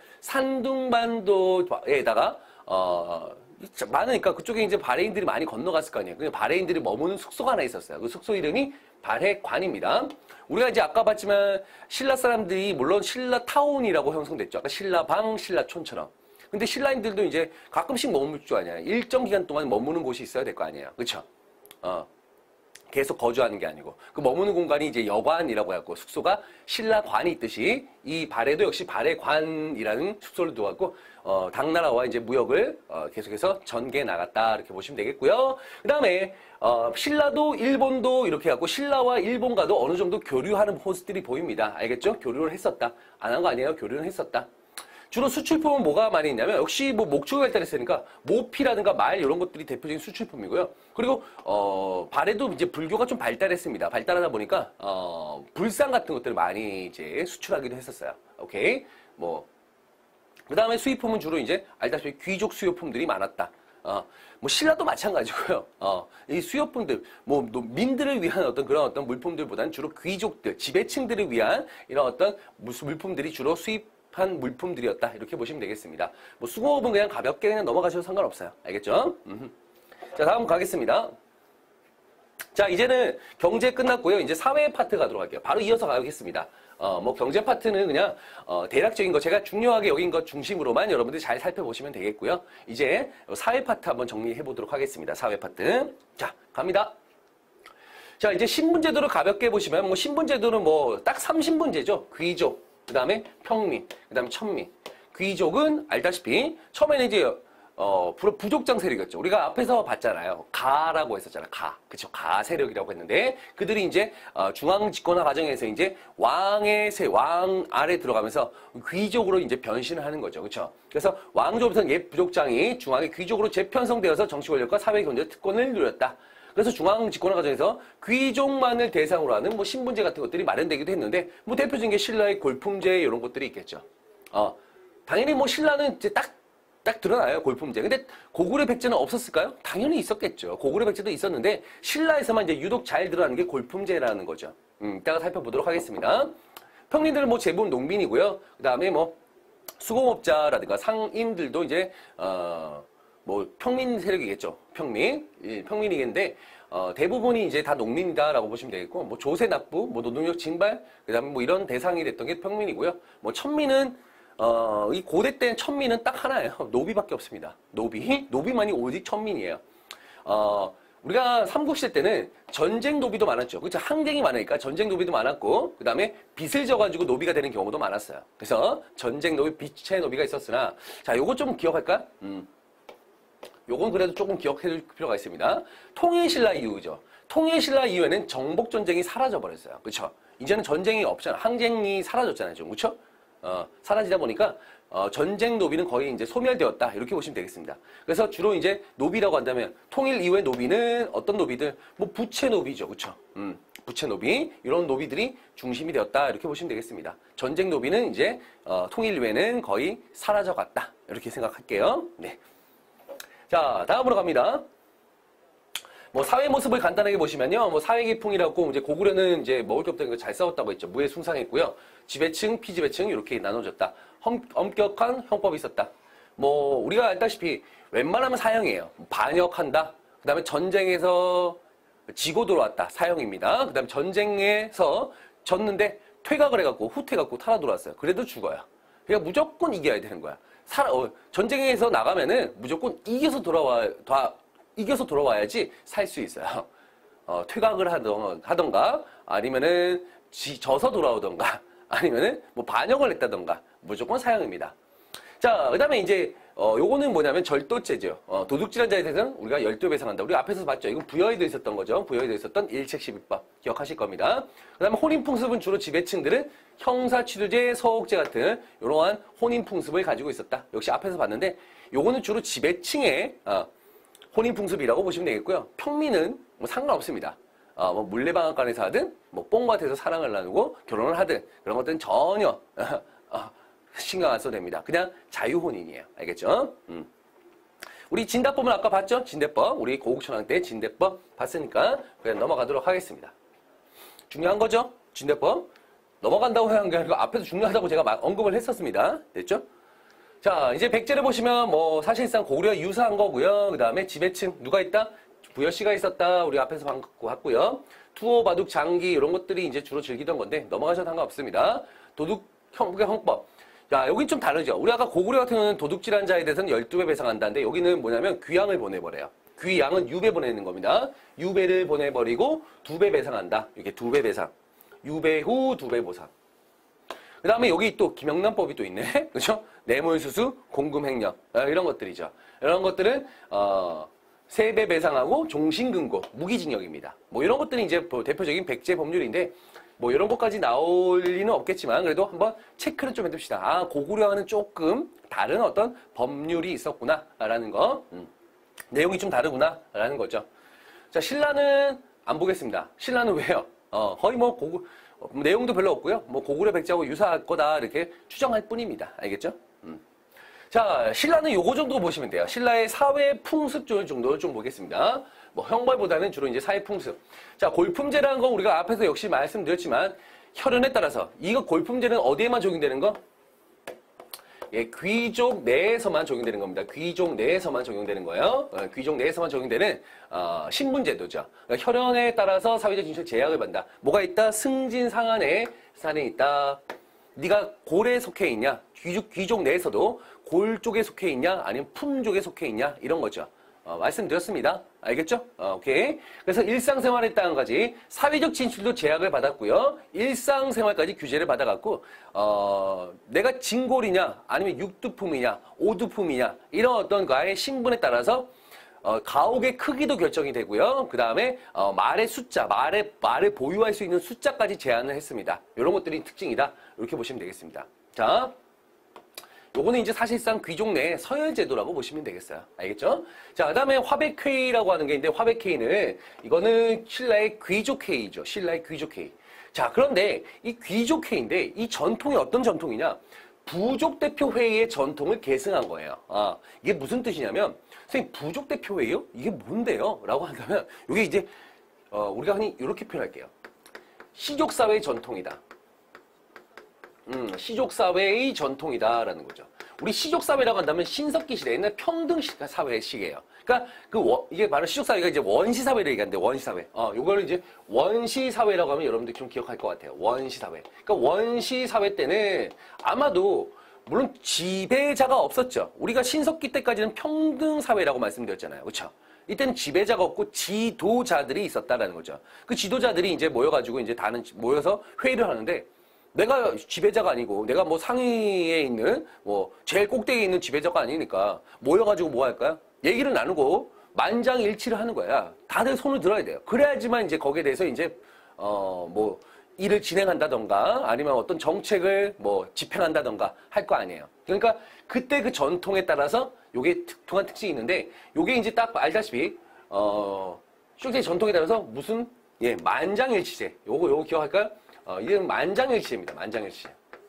Speaker 1: 산둥반도에다가 많으니까 그쪽에 이제 발해인들이 많이 건너갔을 거 아니에요. 근데 발해인들이 머무는 숙소가 하나 있었어요. 그 숙소 이름이 발해관입니다. 우리가 이제 아까 봤지만 신라 사람들이 물론 신라타운이라고 형성됐죠. 아까 신라방, 신라촌처럼. 근데 신라인들도 이제 가끔씩 머물 줄 아냐. 일정 기간 동안 머무는 곳이 있어야 될 거 아니에요. 그쵸? 계속 거주하는 게 아니고 그 머무는 공간이 이제 여관이라고 해갖고 숙소가 신라관이 있듯이 이 발해도 역시 발해관이라는 숙소를 두었고 당나라와 이제 무역을 계속해서 전개해 나갔다 이렇게 보시면 되겠고요. 그 다음에 신라도 일본도 이렇게 해갖고 신라와 일본과도 어느 정도 교류하는 모습들이 보입니다. 알겠죠? 교류를 했었다. 안 한 거 아니에요? 교류는 했었다. 주로 수출품은 뭐가 많이 있냐면 역시 뭐 목축이 발달했으니까 모피라든가 말 이런 것들이 대표적인 수출품이고요. 그리고 발해도 이제 불교가 좀 발달했습니다. 발달하다 보니까 불상 같은 것들을 많이 이제 수출하기도 했었어요. 오케이. 뭐 그다음에 수입품은 주로 이제 알다시피 귀족 수요품들이 많았다. 뭐 신라도 마찬가지고요. 이 수요품들, 뭐 민들을 위한 어떤 그런 어떤 물품들보다는 주로 귀족들, 지배층들을 위한 이런 어떤 물품들이 주로 수입한 물품들이었다. 이렇게 보시면 되겠습니다. 뭐 수공업은 그냥 가볍게 그냥 넘어가셔도 상관없어요. 알겠죠? 자, 다음 가겠습니다. 자, 이제는 경제 끝났고요. 이제 사회 파트 가도록 할게요. 바로 이어서 가겠습니다. 뭐 경제 파트는 그냥 대략적인 거 제가 중요하게 여긴 것 중심으로만 여러분들이 잘 살펴보시면 되겠고요. 이제 사회 파트 한번 정리해 보도록 하겠습니다. 사회 파트. 자, 갑니다. 자, 이제 신분제도를 가볍게 보시면 뭐 신분제도는 뭐 딱 3신분제죠. 귀족, 그다음에 평민, 그다음에 천민. 귀족은 알다시피 처음에는 이제 부족장 세력이었죠. 우리가 앞에서 봤잖아요. 가라고 했었잖아요. 가. 그쵸. 가 세력이라고 했는데, 그들이 이제, 중앙 집권화 과정에서 이제 왕 아래 들어가면서 귀족으로 이제 변신을 하는 거죠. 그쵸. 그래서 왕조부터는 옛 부족장이 중앙의 귀족으로 재편성되어서 정치 권력과 사회 경제 특권을 누렸다. 그래서 중앙 집권화 과정에서 귀족만을 대상으로 하는 뭐 신분제 같은 것들이 마련되기도 했는데, 뭐 대표적인 게 신라의 골품제 이런 것들이 있겠죠. 당연히 뭐 신라는 이제 딱 드러나요, 골품제. 근데 고구려 백제는 없었을까요? 당연히 있었겠죠. 고구려 백제도 있었는데 신라에서만 이제 유독 잘 드러나는 게 골품제라는 거죠. 이따가 살펴보도록 하겠습니다. 평민들은 뭐 대부분 농민이고요. 그 다음에 뭐 수공업자라든가 상인들도 이제 뭐 평민 세력이겠죠. 평민이겠는데 대부분이 이제 다 농민이다라고 보시면 되겠고, 뭐 조세 납부, 뭐 노동력 징발, 그 다음에 뭐 이런 대상이 됐던 게 평민이고요. 뭐 천민은 이 고대 때는 천민은 딱 하나예요. 노비밖에 없습니다. 노비만이 오직 천민이에요. 우리가 삼국시대 때는 전쟁 노비도 많았죠. 그렇죠. 항쟁이 많으니까 전쟁 노비도 많았고, 그 다음에 빚을 져가지고 노비가 되는 경우도 많았어요. 그래서 전쟁 노비, 빚의 노비가 있었으나, 자, 요거 좀 기억할까? 요건 그래도 조금 기억해둘 필요가 있습니다. 통일신라 이후죠. 통일신라 이후에는 정복전쟁이 사라져버렸어요. 그렇죠. 이제는 전쟁이 없잖아. 항쟁이 사라졌잖아요. 좀, 그렇죠? 사라지다 보니까 전쟁 노비는 거의 이제 소멸되었다 이렇게 보시면 되겠습니다. 그래서 주로 이제 노비라고 한다면 통일 이후의 노비는 어떤 노비들 뭐 부채 노비죠, 그렇죠? 부채 노비 이런 노비들이 중심이 되었다 이렇게 보시면 되겠습니다. 전쟁 노비는 이제 통일 이후에는 거의 사라져갔다 이렇게 생각할게요. 네. 자, 다음으로 갑니다. 뭐 사회 모습을 간단하게 보시면요, 뭐 사회 계풍이라고 이제 고구려는 이제 먹을 게 없다는 거 잘 싸웠다고 했죠. 무에 숭상했고요. 지배층, 피지배층 이렇게 나눠졌다. 엄격한 형법이 있었다. 뭐 우리가 알다시피 웬만하면 사형이에요. 반역한다. 그다음에 전쟁에서 지고 들어왔다. 사형입니다. 그다음에 전쟁에서 졌는데 퇴각을 해갖고 후퇴해갖고 탈아 돌아왔어요. 그래도 죽어요. 그러니까 무조건 이겨야 되는 거야. 전쟁에서 나가면은 무조건 이겨서 돌아와야지 살 수 있어요. 퇴각을 하던가 아니면은 져서 돌아오던가 아니면은 뭐 반역을 했다던가 무조건 사형입니다. 자, 그다음에 이제 요거는 뭐냐면 절도죄죠. 도둑질한 자에 대해서는 우리가 12배 배상한다. 우리 앞에서 봤죠. 이건 부여에도 있었던 거죠. 부여에도 있었던 일책십입법 기억하실 겁니다. 그다음에 혼인풍습은 주로 지배층들은 형사취두제, 서옥제 같은 이러한 혼인풍습을 가지고 있었다. 역시 앞에서 봤는데 요거는 주로 지배층의 혼인풍습이라고 보시면 되겠고요. 평민은 뭐 상관없습니다. 뭐 물레방앗간에서 하든 뭐 뽕밭에서 사랑을 나누고 결혼을 하든 그런 것들은 전혀 신경 안 써도 됩니다. 그냥 자유혼인이에요. 알겠죠? 우리 진다법은 아까 봤죠? 진대법. 우리 고국천왕 때 진대법 봤으니까 그냥 넘어가도록 하겠습니다. 중요한 거죠? 진대법. 넘어간다고 하는 게 아니고 앞에서 중요하다고 제가 언급을 했었습니다. 됐죠? 자, 이제 백제를 보시면 뭐 사실상 고구려와 유사한 거고요. 그 다음에 지배층 누가 있다? 부여씨가 있었다. 우리 앞에서 봤고요. 투호, 바둑, 장기 이런 것들이 이제 주로 즐기던 건데 넘어가셔도 상관없습니다. 도둑 형법. 자, 여긴 좀 다르죠. 우리 아까 고구려 같은 경우는 도둑질한 자에 대해서는 12배 배상한다는데 여기는 뭐냐면 귀양을 보내버려요. 귀양은 유배 보내는 겁니다. 유배를 보내버리고 2배 배상한다. 이게 2배 배상. 유배 후 2배 보상. 그 다음에 여기 또 김영란법이 또 있네. 그죠? 뇌물수수, 공금횡령. 이런 것들이죠. 이런 것들은, 3배 배상하고 종신금고, 무기징역입니다. 뭐 이런 것들이 이제 대표적인 백제 법률인데, 뭐 이런 것까지 나올 리는 없겠지만, 그래도 한번 체크를 좀 해둡시다. 아, 고구려와는 조금 다른 어떤 법률이 있었구나, 라는 거. 내용이 좀 다르구나, 라는 거죠. 자, 신라는 안 보겠습니다. 신라는 왜요? 거의 뭐 내용도 별로 없고요. 뭐 고구려 백제하고 유사할 거다 이렇게 추정할 뿐입니다. 알겠죠? 자, 신라는 요거 정도 보시면 돼요. 신라의 사회 풍습 정도를 좀 보겠습니다. 뭐 형벌보다는 주로 이제 사회 풍습. 자, 골품제라는 건 우리가 앞에서 역시 말씀드렸지만 혈연에 따라서 이거 골품제는 어디에만 적용되는 거? 예, 귀족 내에서만 적용되는 겁니다. 귀족 내에서만 적용되는 거예요. 귀족 내에서만 적용되는 신분제도죠. 그러니까 혈연에 따라서 사회적 진실 제약을 받는다. 뭐가 있다? 승진 상한에 산에 있다. 네가 골에 속해 있냐? 귀족 내에서도 골 쪽에 속해 있냐? 아니면 품 쪽에 속해 있냐? 이런 거죠. 말씀드렸습니다. 알겠죠? 오케이. 그래서 일상생활에 따른 까지 사회적 진출도 제약을 받았고요. 일상생활까지 규제를 받아갖고, 내가 진골이냐, 아니면 육두품이냐, 오두품이냐, 이런 어떤 거의 신분에 따라서, 가옥의 크기도 결정이 되고요. 그 다음에, 말의 숫자, 말을 보유할 수 있는 숫자까지 제한을 했습니다. 이런 것들이 특징이다. 이렇게 보시면 되겠습니다. 자. 요거는 이제 사실상 귀족 내 서열제도라고 보시면 되겠어요. 알겠죠? 자, 그 다음에 화백회의라고 하는 게 있는데, 화백회의는, 이거는 신라의 귀족회의죠. 신라의 귀족회의. 자, 그런데 이 귀족회의인데, 이 전통이 어떤 전통이냐? 부족대표회의의 전통을 계승한 거예요. 이게 무슨 뜻이냐면, 선생님, 부족대표회의요? 이게 뭔데요? 라고 한다면, 이게 이제, 우리가 흔히 이렇게 표현할게요. 시족사회의 전통이다. 시족사회의 전통이다라는 거죠. 우리 시족사회라고 한다면 신석기 시대, 옛날 평등사회식이에요. 그러니까 이게 바로 시족사회가 이제 원시사회를 얘기하는데, 원시사회. 요거를 이제 원시사회라고 하면 여러분들 좀 기억할 것 같아요. 원시사회. 그러니까 원시사회 때는 아마도 물론 지배자가 없었죠. 우리가 신석기 때까지는 평등사회라고 말씀드렸잖아요. 그렇죠? 이때는 지배자가 없고 지도자들이 있었다라는 거죠. 그 지도자들이 이제 모여가지고 이제 모여서 회의를 하는데, 내가 지배자가 아니고 내가 뭐 상위에 있는 뭐 제일 꼭대기에 있는 지배자가 아니니까 모여가지고 뭐 할까요? 얘기를 나누고 만장일치를 하는 거야. 다들 손을 들어야 돼요. 그래야지만 이제 거기에 대해서 이제 뭐 일을 진행한다던가 아니면 어떤 정책을 뭐 집행한다던가 할 거 아니에요. 그러니까 그때 그 전통에 따라서 요게 특殊한 특징이 있는데 요게 이제 딱 알다시피 실제 전통에 따라서 무슨 만장일치제 요거 기억할까요? 이건 만장일치제입니다. 만장일치제.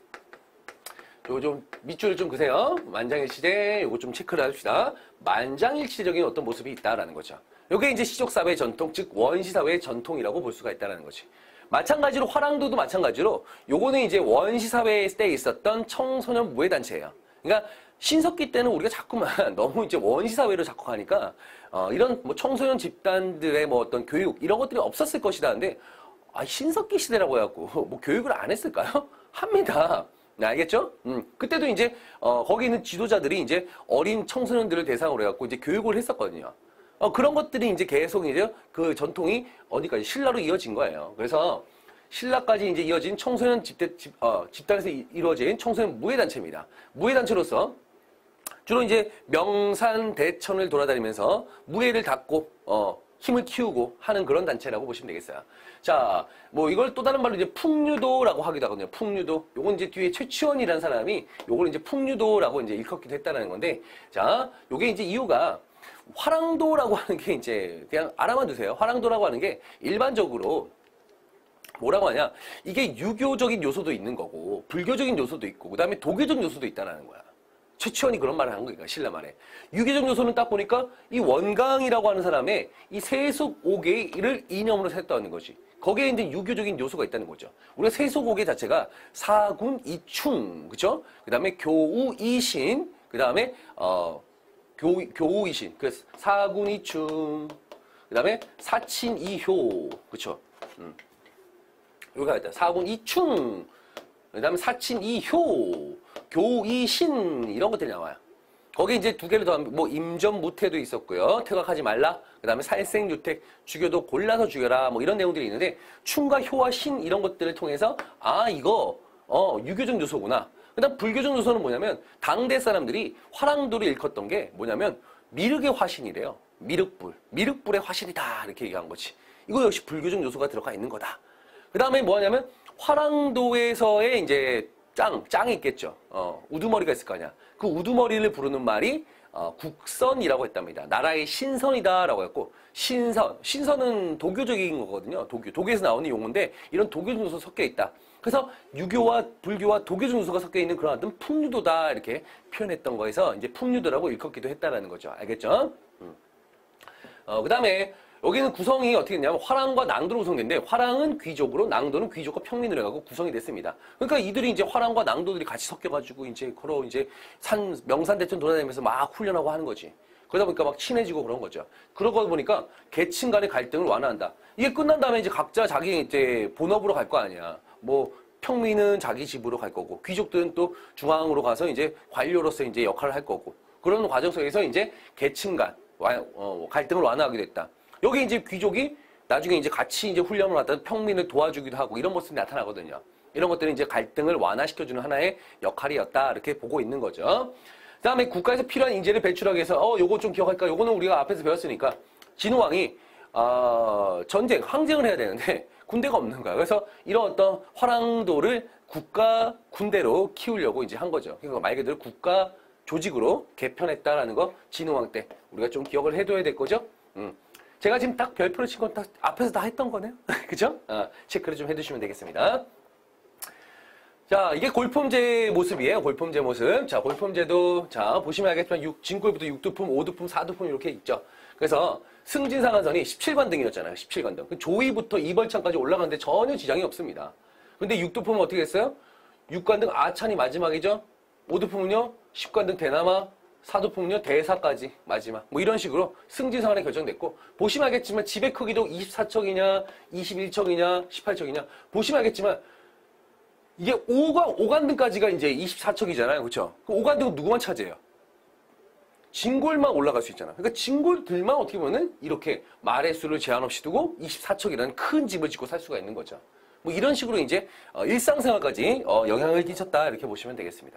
Speaker 1: 요거 좀 밑줄을 좀 그세요. 만장일치제 요거 좀 체크를 합시다. 만장일치적인 어떤 모습이 있다라는 거죠. 요게 이제 시족사회 전통, 즉 원시사회의 전통이라고 볼 수가 있다라는 거지. 마찬가지로 화랑도도 마찬가지로 요거는 이제 원시사회 때 있었던 청소년 무해단체예요. 그러니까 신석기 때는 우리가 자꾸만 너무 이제 원시사회로 자꾸 가니까 이런 뭐 청소년 집단들의 뭐 어떤 교육 이런 것들이 없었을 것이다. 근데 신석기 시대라고 해갖고, 뭐, 교육을 안 했을까요? 합니다. 네, 알겠죠? 그때도 이제, 거기 있는 지도자들이 이제 어린 청소년들을 대상으로 해갖고 이제 교육을 했었거든요. 그런 것들이 이제 계속 이제 그 전통이 어디까지 신라로 이어진 거예요. 그래서 신라까지 이제 이어진 청소년 집단에서 이루어진 청소년 무예단체입니다. 무예단체로서 주로 이제 명산, 대천을 돌아다니면서 무예를 닦고, 힘을 키우고 하는 그런 단체라고 보시면 되겠어요. 자, 뭐 이걸 또 다른 말로 이제 풍류도라고 하기도 하거든요. 풍류도. 요건 이제 뒤에 최치원이라는 사람이 요걸 이제 풍류도라고 이제 일컫기도 했다는 건데, 자, 요게 이제 이유가 화랑도라고 하는 게 이제 그냥 알아만 두세요. 화랑도라고 하는 게 일반적으로 뭐라고 하냐? 이게 유교적인 요소도 있는 거고, 불교적인 요소도 있고, 그 다음에 도교적 요소도 있다는 거야. 최치원이 그런 말을 한 거니까, 신라 말에. 유교적 요소는 딱 보니까 이 원강이라고 하는 사람의 이 세속 5개를 이념으로 했다는 거지. 거기에 이제 유교적인 요소가 있다는 거죠. 우리가 세속 5개 자체가 사군 이충, 그쵸? 그 다음에 교우 이신, 그 다음에, 교우 이신, 그 사군 이충, 그 다음에 사친 이효, 그쵸? 여기가 있다. 사군 이충, 그 다음에 사친 이효, 교이신 이런 것들이 나와요. 거기 이제 두 개를 더하면 뭐 임전무태도 있었고요. 퇴각하지 말라. 그다음에 살생유택, 죽여도 골라서 죽여라. 뭐 이런 내용들이 있는데 충과 효와 신 이런 것들을 통해서 아 이거 유교적 요소구나. 그다음 불교적 요소는 뭐냐면 당대 사람들이 화랑도를 일컫던 게 뭐냐면 미륵의 화신이래요. 미륵불의 화신이다 이렇게 얘기한 거지. 이거 역시 불교적 요소가 들어가 있는 거다. 그다음에 뭐냐면 화랑도에서의 이제 짱이 있겠죠. 우두머리가 있을 거 아니야. 그 우두머리를 부르는 말이 국선이라고 했답니다. 나라의 신선이다라고 했고 신선은 도교적인 거거든요. 도교에서 나오는 용어인데 이런 도교적 요소 섞여 있다. 그래서 유교와 불교와 도교적 요소가 섞여 있는 그런 어떤 풍류도다 이렇게 표현했던 거에서 이제 풍류도라고 일컫기도 했다라는 거죠. 알겠죠? 그다음에 여기는 구성이 어떻게 됐냐면 화랑과 낭도로 구성됐는데 화랑은 귀족으로 낭도는 귀족과 평민으로 해가지고 구성이 됐습니다. 그러니까 이들이 이제 화랑과 낭도들이 같이 섞여가지고 이제 명산대천 돌아다니면서 막 훈련하고 하는 거지. 그러다 보니까 막 친해지고 그런 거죠. 그러고 보니까 계층 간의 갈등을 완화한다. 이게 끝난 다음에 이제 각자 자기 이제 본업으로 갈 거 아니야. 뭐 평민은 자기 집으로 갈 거고 귀족들은 또 중앙으로 가서 이제 관료로서 이제 역할을 할 거고 그런 과정 속에서 이제 계층 간 갈등을 완화하게 됐다. 여기 이제 귀족이 나중에 이제 같이 이제 훈련을 하다 평민을 도와주기도 하고 이런 모습이 나타나거든요. 이런 것들은 이제 갈등을 완화시켜주는 하나의 역할이었다. 이렇게 보고 있는 거죠. 그 다음에 국가에서 필요한 인재를 배출하기 위해서, 요거 좀 기억할까? 요거는 우리가 앞에서 배웠으니까, 진우왕이, 항쟁을 해야 되는데, 군대가 없는 거야. 그래서 이런 어떤 화랑도를 국가 군대로 키우려고 이제 한 거죠. 그러니까 말 그대로 국가 조직으로 개편했다라는 거, 진우왕 때. 우리가 좀 기억을 해둬야 될 거죠? 제가 지금 딱 별표를 친 건 딱 앞에서 다 했던 거네요. 그죠? 체크를 좀 해두시면 되겠습니다. 자, 이게 골품제 모습이에요. 골품제 모습. 자, 골품제도, 자, 보시면 알겠지만, 진골부터 6두품, 5두품, 4두품 이렇게 있죠. 그래서 승진상한선이 17관등이었잖아요. 17관등. 조위부터 이벌창까지 올라가는데 전혀 지장이 없습니다. 근데 6두품은 어떻게 했어요? 6관등 아찬이 마지막이죠. 5두품은요, 10관등 대남아, 4두품은요, 대사까지 마지막. 뭐 이런 식으로 승진상한이 결정됐고, 보시면 알겠지만, 집의 크기도 24척이냐, 21척이냐, 18척이냐, 보시면 알겠지만, 이게 5관등까지가 이제 24척이잖아요. 그렇죠? 그 5관등은 누구만 차지해요? 진골만 올라갈 수 있잖아. 그러니까 진골들만 어떻게 보면은 이렇게 말의 수를 제한 없이 두고 24척이라는 큰 집을 짓고 살 수가 있는 거죠. 뭐 이런 식으로 이제 일상생활까지 영향을 끼쳤다 이렇게 보시면 되겠습니다.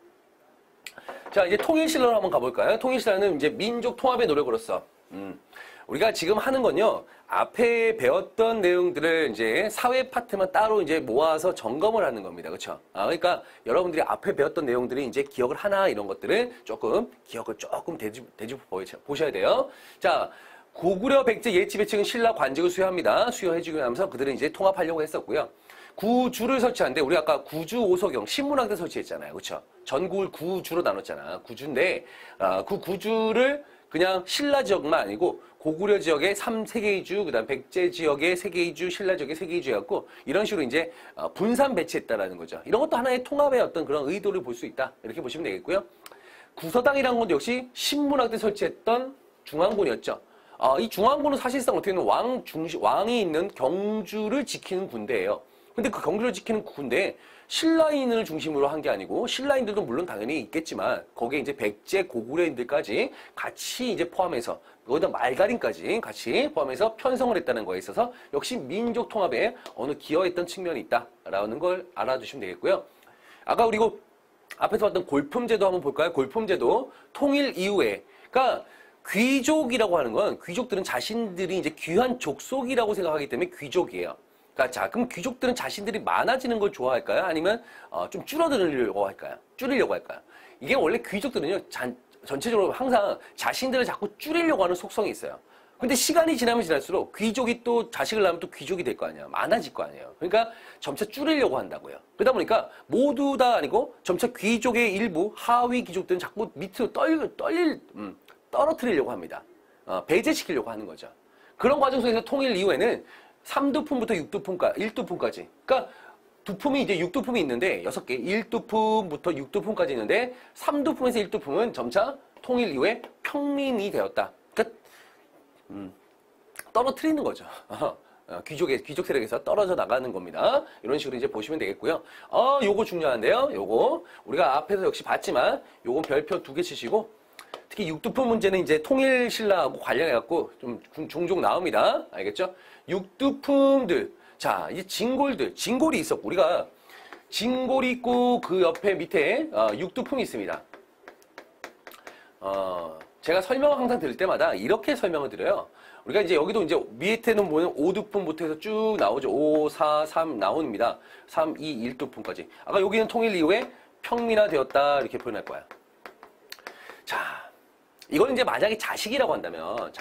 Speaker 1: 자, 이제 통일신라로 한번 가볼까요? 통일신라는 이제 민족 통합의 노력으로서 우리가 지금 하는 건요, 앞에 배웠던 내용들을 이제 사회 파트만 따로 이제 모아서 점검을 하는 겁니다. 그렇죠? 그러니까 여러분들이 앞에 배웠던 내용들이 이제 기억을 하나 이런 것들을 기억을 조금 되짚어 보셔야 돼요. 자, 고구려 백제 예치 배측은 신라 관직을 수여합니다. 수여해주기 하면서 그들은 이제 통합하려고 했었고요. 구주를 설치하는데 우리 아까 구주 오서경 신문학대 설치했잖아요. 그렇죠? 전국을 구주로 나눴잖아. 구주인데 그 구주를 그냥 신라 지역만 아니고 고구려 지역의 3개의 주, 그다음 백제 지역의 3개의 주, 신라 지역의 3개의 주였고 이런 식으로 이제 분산 배치했다라는 거죠. 이런 것도 하나의 통합의 어떤 그런 의도를 볼 수 있다. 이렇게 보시면 되겠고요. 구서당이라는 것도 역시 신문학대 설치했던 중앙군이었죠. 이 중앙군은 사실상 어떻게 보면 왕이 있는 경주를 지키는 군대예요. 근데 그 경주를 지키는 군대에 신라인을 중심으로 한 게 아니고 신라인들도 물론 당연히 있겠지만 거기에 이제 백제 고구려인들까지 같이 이제 포함해서 거기다 말가림까지 같이 포함해서 편성을 했다는 거에 있어서 역시 민족 통합에 어느 기여했던 측면이 있다라는 걸 알아두시면 되겠고요. 아까 그리고 앞에서 봤던 골품제도 한번 볼까요? 골품제도 통일 이후에 그러니까 귀족이라고 하는 건 귀족들은 자신들이 이제 귀한 족속이라고 생각하기 때문에 귀족이에요. 그러니까 자, 그럼 귀족들은 자신들이 많아지는 걸 좋아할까요? 아니면 좀 줄어들려고 할까요? 줄이려고 할까요? 이게 원래 귀족들은요, 전체적으로 항상 자신들을 자꾸 줄이려고 하는 속성이 있어요. 근데 시간이 지나면 지날수록 귀족이 또 자식을 낳으면 또 귀족이 될 거 아니에요. 많아질 거 아니에요. 그러니까 점차 줄이려고 한다고요. 그러다 보니까 모두 다 아니고 점차 귀족의 일부 하위 귀족들은 자꾸 밑으로 떨어뜨리려고 합니다. 배제시키려고 하는 거죠. 그런 과정 속에서 통일 이후에는 3두품부터 1두품까지. 그러니까 두품이 이제 6두품이 있는데 6개, 1두품부터 6두품까지 있는데 3두품에서 1두품은 점차 통일 이후에 평민이 되었다. 그러니까 떨어뜨리는 거죠. 귀족 세력에서 떨어져 나가는 겁니다. 이런 식으로 이제 보시면 되겠고요. 요거 중요한데요. 요거 우리가 앞에서 역시 봤지만 요건 별표 2개 치시고 특히 육두품 문제는 이제 통일 신라하고 관련해갖고 좀 종종 나옵니다. 알겠죠? 육두품들. 자, 이제 진골들. 진골이 있었고, 우리가 진골이 있고 그 옆에 밑에 육두품이 있습니다. 제가 설명을 항상 드릴 때마다 이렇게 설명을 드려요. 우리가 이제 여기도 이제 밑에는 보면 5두품부터 해서 쭉 나오죠. 5, 4, 3 나옵니다. 3, 2, 1두품까지. 아까 여기는 통일 이후에 평민화되었다 이렇게 표현할 거야. 자, 이거는 이제 만약에 자식이라고 한다면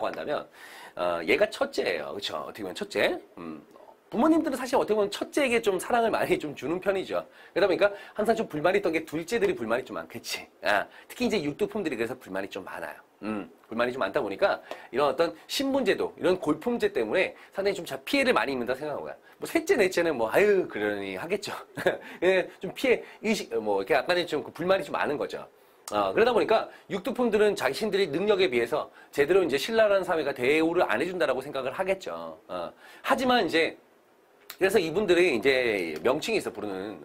Speaker 1: 얘가 첫째예요. 그렇죠? 어떻게 보면 첫째. 부모님들은 사실 어떻게 보면 첫째에게 좀 사랑을 많이 좀 주는 편이죠. 그러다 보니까 항상 좀 불만이 있던 게 둘째들이 불만이 좀 많겠지. 특히 이제 육두품들이 그래서 불만이 좀 많아요. 불만이 좀 많다 보니까 이런 어떤 신분제도, 이런 골품제 때문에 상당히 좀 피해를 많이 입는다 생각하고요. 뭐 셋째, 넷째는 뭐 아유 그러니 하겠죠. 좀 피해 의식, 뭐 이렇게 약간의 좀 불만이 좀 많은 거죠. 그러다 보니까 육두품들은 자신들의 능력에 비해서 제대로 이제 신라라는 사회가 대우를 안 해준다라고 생각을 하겠죠. 하지만 이제 그래서 이분들이 이제 명칭이 있어 부르는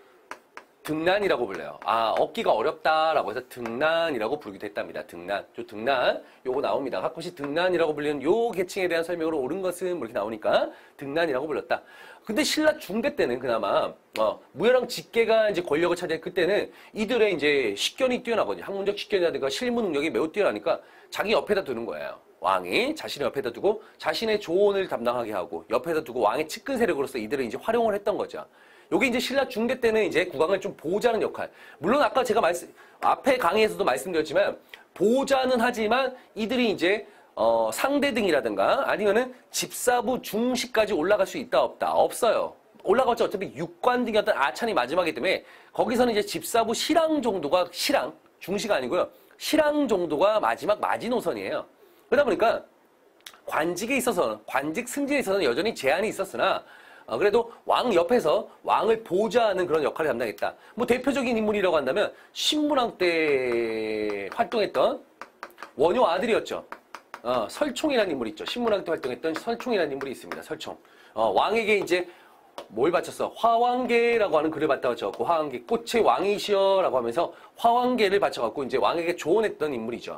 Speaker 1: 등난이라고 불러요. 얻기가 어렵다라고 해서 등난이라고 부르기도 했답니다. 등난. 등난 요거 나옵니다. 가끔씩 등난이라고 불리는 요 계층에 대한 설명으로 옳은 것은 뭐 이렇게 나오니까 등난이라고 불렀다. 근데 신라 중대 때는 그나마 무열왕 직계가 이제 권력을 차지할 그때는 이들의 이제 식견이 뛰어나거든요. 학문적 식견이라든가 실무 능력이 매우 뛰어나니까 자기 옆에다 두는 거예요. 왕이 자신의 옆에다 두고 자신의 조언을 담당하게 하고 옆에다 두고 왕의 측근 세력으로서 이들을 이제 활용을 했던 거죠. 요게 이제 신라 중대 때는 이제 국왕을 좀 보호자는 역할. 물론 아까 제가 앞에 강의에서도 말씀드렸지만 보호자는 하지만 이들이 이제 상대등이라든가 아니면은 집사부 중시까지 올라갈 수 있다 없다? 없어요. 올라갔죠. 어차피 육관등이 어떤 아찬이 마지막이기 때문에 거기서는 이제 집사부 실랑 정도가 중시가 아니고요. 실랑 정도가 마지막 마지노선이에요. 그러다 보니까 관직에 있어서는, 관직 승진에 있어서는 여전히 제한이 있었으나 그래도 왕 옆에서 왕을 보좌하는 그런 역할을 담당했다. 뭐 대표적인 인물이라고 한다면 신문왕 때 활동했던 원효 아들이었죠. 설총이라는 인물이 있죠. 신문왕 때 활동했던 설총이라는 인물이 있습니다. 설총. 왕에게 이제 뭘 바쳤어? 화왕계라고 하는 글을 갖다가 적었고, 화왕계, 꽃의 왕이시여라고 하면서 화왕계를 바쳐갖고 이제 왕에게 조언했던 인물이죠.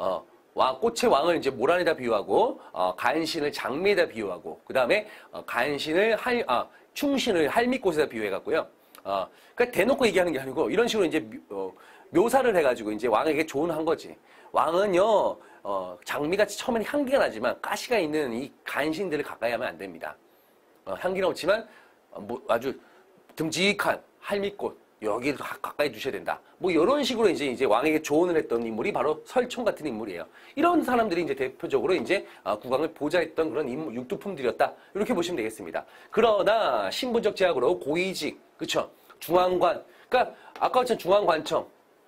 Speaker 1: 꽃의 왕을 이제 모란에다 비유하고, 간신을 장미에다 비유하고, 그 다음에, 간신을 충신을 할미꽃에다 비유해갖고요. 그러니까 대놓고 얘기하는 게 아니고, 이런 식으로 이제, 묘사를 해가지고 이제 왕에게 조언한 거지. 왕은요, 장미같이 처음에는 향기가 나지만, 가시가 있는 이 간신들을 가까이 하면 안 됩니다. 향기는 없지만, 뭐 아주 듬직한 할미꽃, 여기를 가까이 두셔야 된다. 뭐 이런 식으로 이제 왕에게 조언을 했던 인물이 바로 설총 같은 인물이에요. 이런 사람들이 이제 대표적으로 이제 국왕을 보좌했던 그런 인물, 육두품들이었다. 이렇게 보시면 되겠습니다. 그러나 신분적 제약으로 고위직, 그쵸? 중앙관, 그러니까 아까 같은 중앙관청,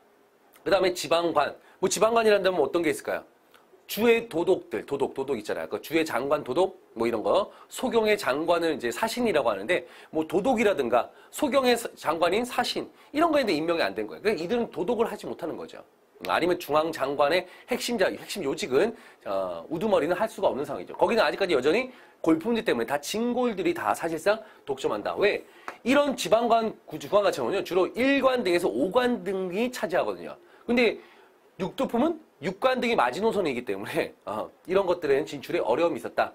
Speaker 1: 그 다음에 지방관. 뭐 지방관이란다면 어떤 게 있을까요? 주의 도독들, 도독 있잖아요. 그 주의 장관 도독, 뭐 이런 거. 소경의 장관을 이제 사신이라고 하는데, 뭐 도독이라든가, 소경의 장관인 사신, 이런 거에 대해 임명이 안 된 거예요. 그러니까 이들은 도독을 하지 못하는 거죠. 아니면 중앙장관의 핵심 요직은, 우두머리는 할 수가 없는 상황이죠. 거기는 아직까지 여전히 골품제 때문에 다 진골들이 다 사실상 독점한다. 왜? 이런 지방관, 중앙관청은요, 주로 1관 등에서 5관 등이 차지하거든요. 근데 육두품은 6관 등이 마지노선이기 때문에 이런 것들에는 진출에 어려움이 있었다.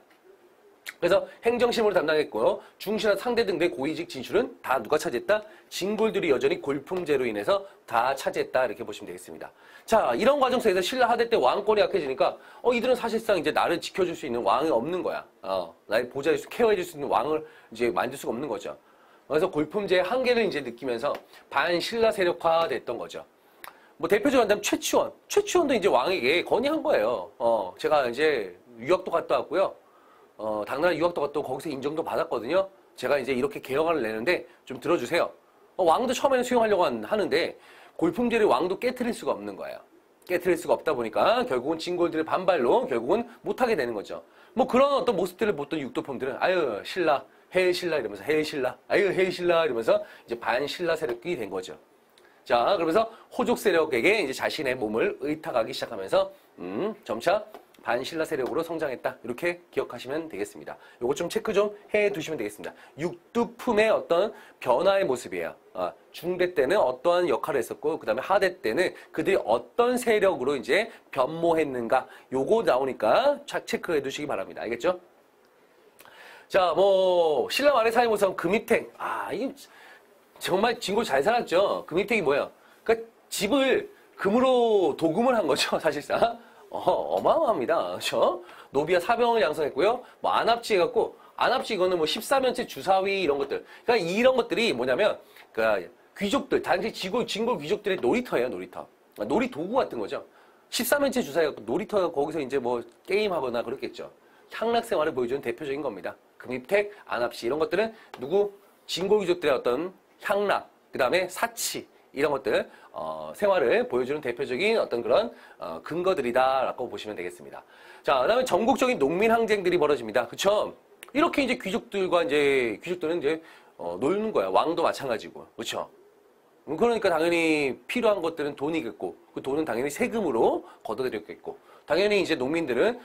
Speaker 1: 그래서 행정실무를 담당했고요. 중시나 상대 등의 고위직 진출은 다 누가 차지했다? 진골들이 여전히 골품제로 인해서 다 차지했다. 이렇게 보시면 되겠습니다. 자, 이런 과정 속에서 신라 하대 때 왕권이 약해지니까 이들은 사실상 이제 나를 지켜줄 수 있는 왕이 없는 거야. 나를 보좌해줄 수, 케어해줄 수 있는 왕을 이제 만들 수가 없는 거죠. 그래서 골품제의 한계를 이제 느끼면서 반신라 세력화 됐던 거죠. 뭐 대표적으로 한다면 최치원도 이제 왕에게 건의한 거예요. 제가 이제 유학도 갔다 왔고요. 당나라 유학도 갔다 오고 거기서 인정도 받았거든요. 제가 이제 이렇게 개혁안을 내는데 좀 들어주세요. 왕도 처음에는 수용하려고 하는데 골품제를 왕도 깨트릴 수가 없는 거예요. 깨트릴 수가 없다 보니까 결국은 진골들의 반발로 결국은 못하게 되는 거죠. 뭐 그런 어떤 모습들을 보던 육도품들은 아유 신라, 해신라 이러면서 해신라, 아유 해신라 이러면서 이제 반신라 세력이 된 거죠. 자, 그러면서 호족 세력에게 이제 자신의 몸을 의탁하기 시작하면서 점차 반신라 세력으로 성장했다. 이렇게 기억하시면 되겠습니다. 요거 좀 체크 좀 해 두시면 되겠습니다. 육두품의 어떤 변화의 모습이에요. 중대 때는 어떠한 역할을 했었고, 그 다음에 하대 때는 그들이 어떤 세력으로 이제 변모했는가. 요거 나오니까 체크해 두시기 바랍니다. 알겠죠? 자, 뭐, 신라 말의 사회모성 금이택. 이게 정말 진골 잘 살았죠? 금이택이 뭐예요? 그러니까 집을 금으로 도금을 한 거죠, 사실상. 어마어마합니다. 그렇죠? 노비와 사병을 양성했고요. 뭐 안압지 해갖고, 안압지 이거는 뭐 14면체 주사위 이런 것들. 그러니까 이런 것들이 뭐냐면, 그러니까 귀족들, 당시 진골 귀족들의 놀이터예요, 놀이터. 놀이 도구 같은 거죠. 14면체 주사위갖고 놀이터 거기서 이제 뭐 게임하거나 그렇겠죠. 향락 생활을 보여주는 대표적인 겁니다. 금입택, 안압시 이런 것들은 누구? 진골 귀족들의 어떤 향락, 그 다음에 사치 이런 것들 생활을 보여주는 대표적인 어떤 그런 근거들이다라고 보시면 되겠습니다. 자, 그다음에 전국적인 농민 항쟁들이 벌어집니다. 그쵸? 이렇게 이제 귀족들은 이제 놀는 거야. 왕도 마찬가지고, 그렇죠? 그러니까 당연히 필요한 것들은 돈이겠고, 그 돈은 당연히 세금으로 걷어들였겠고, 당연히 이제 농민들은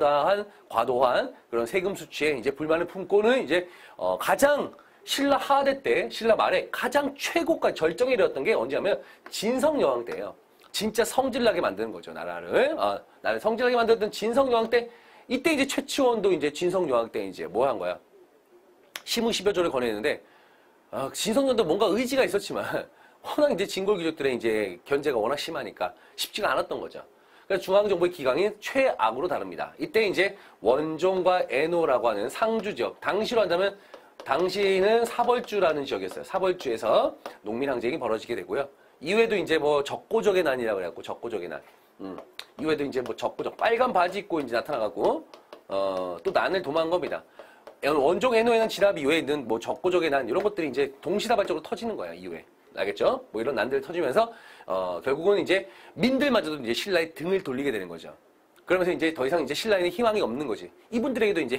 Speaker 1: 과도한 그런 세금 수치에 이제 불만을 품고는 이제 가장 신라 하대 때, 신라 말에 가장 최고까지 절정에 이르렀던 게 언제냐면 진성여왕 때예요. 진짜 성질나게 만드는 거죠, 나라를. 나라를 성질나게 만들었던 진성여왕 때, 이때 이제 최치원도 이제 진성여왕 때 이제 뭐 한 거야? 시무 10여조를 권했는데, 진성여왕도 뭔가 의지가 있었지만, 워낙 이제 진골 귀족들의 이제 견제가 워낙 심하니까 쉽지가 않았던 거죠. 그래서 중앙정부의 기강이 최악으로 다릅니다. 이때 이제 원종과 애노라고 하는 상주 지역, 당시로 한다면 당시는 사벌주라는 지역이었어요. 사벌주에서 농민 항쟁이 벌어지게 되고요. 이외에도 이제 뭐 적고적의 난이라고 그래갖고 적고적의 난. 이외에도 이제 뭐 적고적 빨간 바지 입고 이제 나타나갖고 또 난을 도모한 겁니다. 원종 애노에는 진압 이후에 있는 뭐 적고적의 난 이런 것들이 이제 동시다발적으로 터지는 거예요. 이후에. 알겠죠? 뭐 이런 난들이 터지면서 결국은 이제 민들마저도 이제 신라의 등을 돌리게 되는 거죠. 그러면서 이제 더 이상 이제 신라에는 희망이 없는 거지. 이분들에게도 이제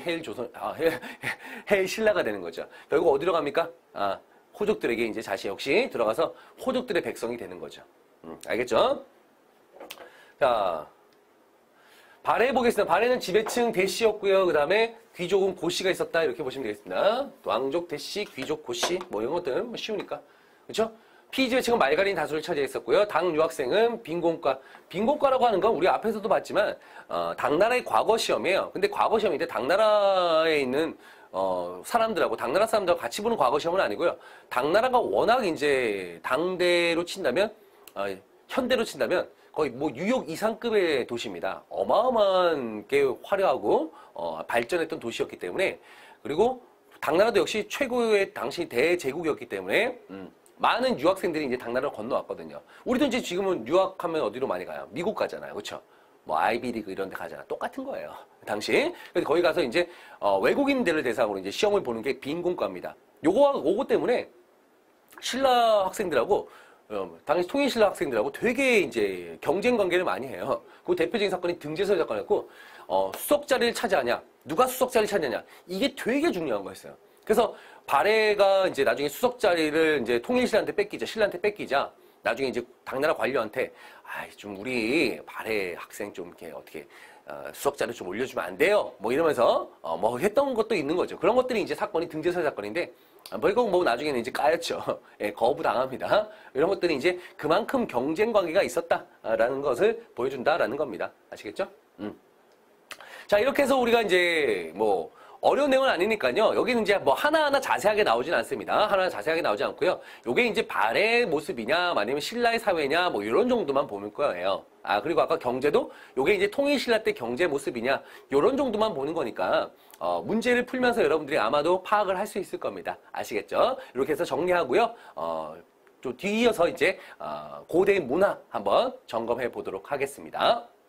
Speaker 1: 해일 신라가 되는 거죠. 결국 어디로 갑니까? 호족들에게 이제 자신 역시 들어가서 호족들의 백성이 되는 거죠. 알겠죠? 자, 발해 보겠습니다. 발해는 지배층 대씨였고요. 그 다음에 귀족은 고씨가 있었다. 이렇게 보시면 되겠습니다. 왕족 대씨, 귀족 고씨, 뭐 이런 것들은 뭐 쉬우니까. 그렇죠? 피지배층은 말갈인 다수를 차지했었고요. 당 유학생은 빈곤과. 빈곤과라고 하는 건 우리 앞에서도 봤지만 당나라의 과거 시험이에요. 근데 과거 시험인데 당나라에 있는 사람들하고 당나라 사람들하고 같이 보는 과거 시험은 아니고요. 당나라가 워낙 이제 당대로 친다면 현대로 친다면 거의 뭐 뉴욕 이상급의 도시입니다. 어마어마한 게 화려하고 발전했던 도시였기 때문에, 그리고 당나라도 역시 최고의 당시 대제국이었기 때문에 많은 유학생들이 이제 당나라를 건너왔거든요. 우리도 이제 지금은 유학하면 어디로 많이 가요? 미국 가잖아요. 그렇죠? 뭐 아이비리그 이런 데 가잖아. 똑같은 거예요. 당시. 그래서 거기 가서 이제 외국인들을 대상으로 이제 시험을 보는 게 빈곤과입니다. 요거 때문에 신라 학생들하고 당시 통일신라 학생들하고 되게 이제 경쟁 관계를 많이 해요. 그 대표적인 사건이 등재설 사건이었고, 수석 자리를 차지하냐, 누가 수석 자리를 차지하냐, 이게 되게 중요한 거였어요. 그래서 발해가 이제 나중에 수석 자리를 이제 통일신라한테 뺏기자, 신라한테 뺏기자, 나중에 이제 당나라 관료한테, 좀 우리 발해 학생 좀 이렇게 어떻게 수석 자리 좀 올려주면 안 돼요? 뭐 이러면서 뭐 했던 것도 있는 거죠. 그런 것들이 이제 사건이 등재설 사건인데, 결국 뭐 나중에는 이제 까였죠. 예, 거부당합니다. 이런 것들이 이제 그만큼 경쟁 관계가 있었다라는 것을 보여준다라는 겁니다. 아시겠죠? 자, 이렇게 해서 우리가 이제 뭐 어려운 내용은 아니니까요. 여기는 이제 뭐 하나하나 자세하게 나오진 않습니다. 하나하나 자세하게 나오지 않고요. 요게 이제 발해의 모습이냐, 아니면 신라의 사회냐, 뭐 이런 정도만 보는 거예요. 그리고 아까 경제도 요게 이제 통일신라 때 경제 모습이냐, 요런 정도만 보는 거니까, 문제를 풀면서 여러분들이 아마도 파악을 할 수 있을 겁니다. 아시겠죠? 이렇게 해서 정리하고요. 또 뒤이어서 이제, 고대 문화 한번 점검해 보도록 하겠습니다.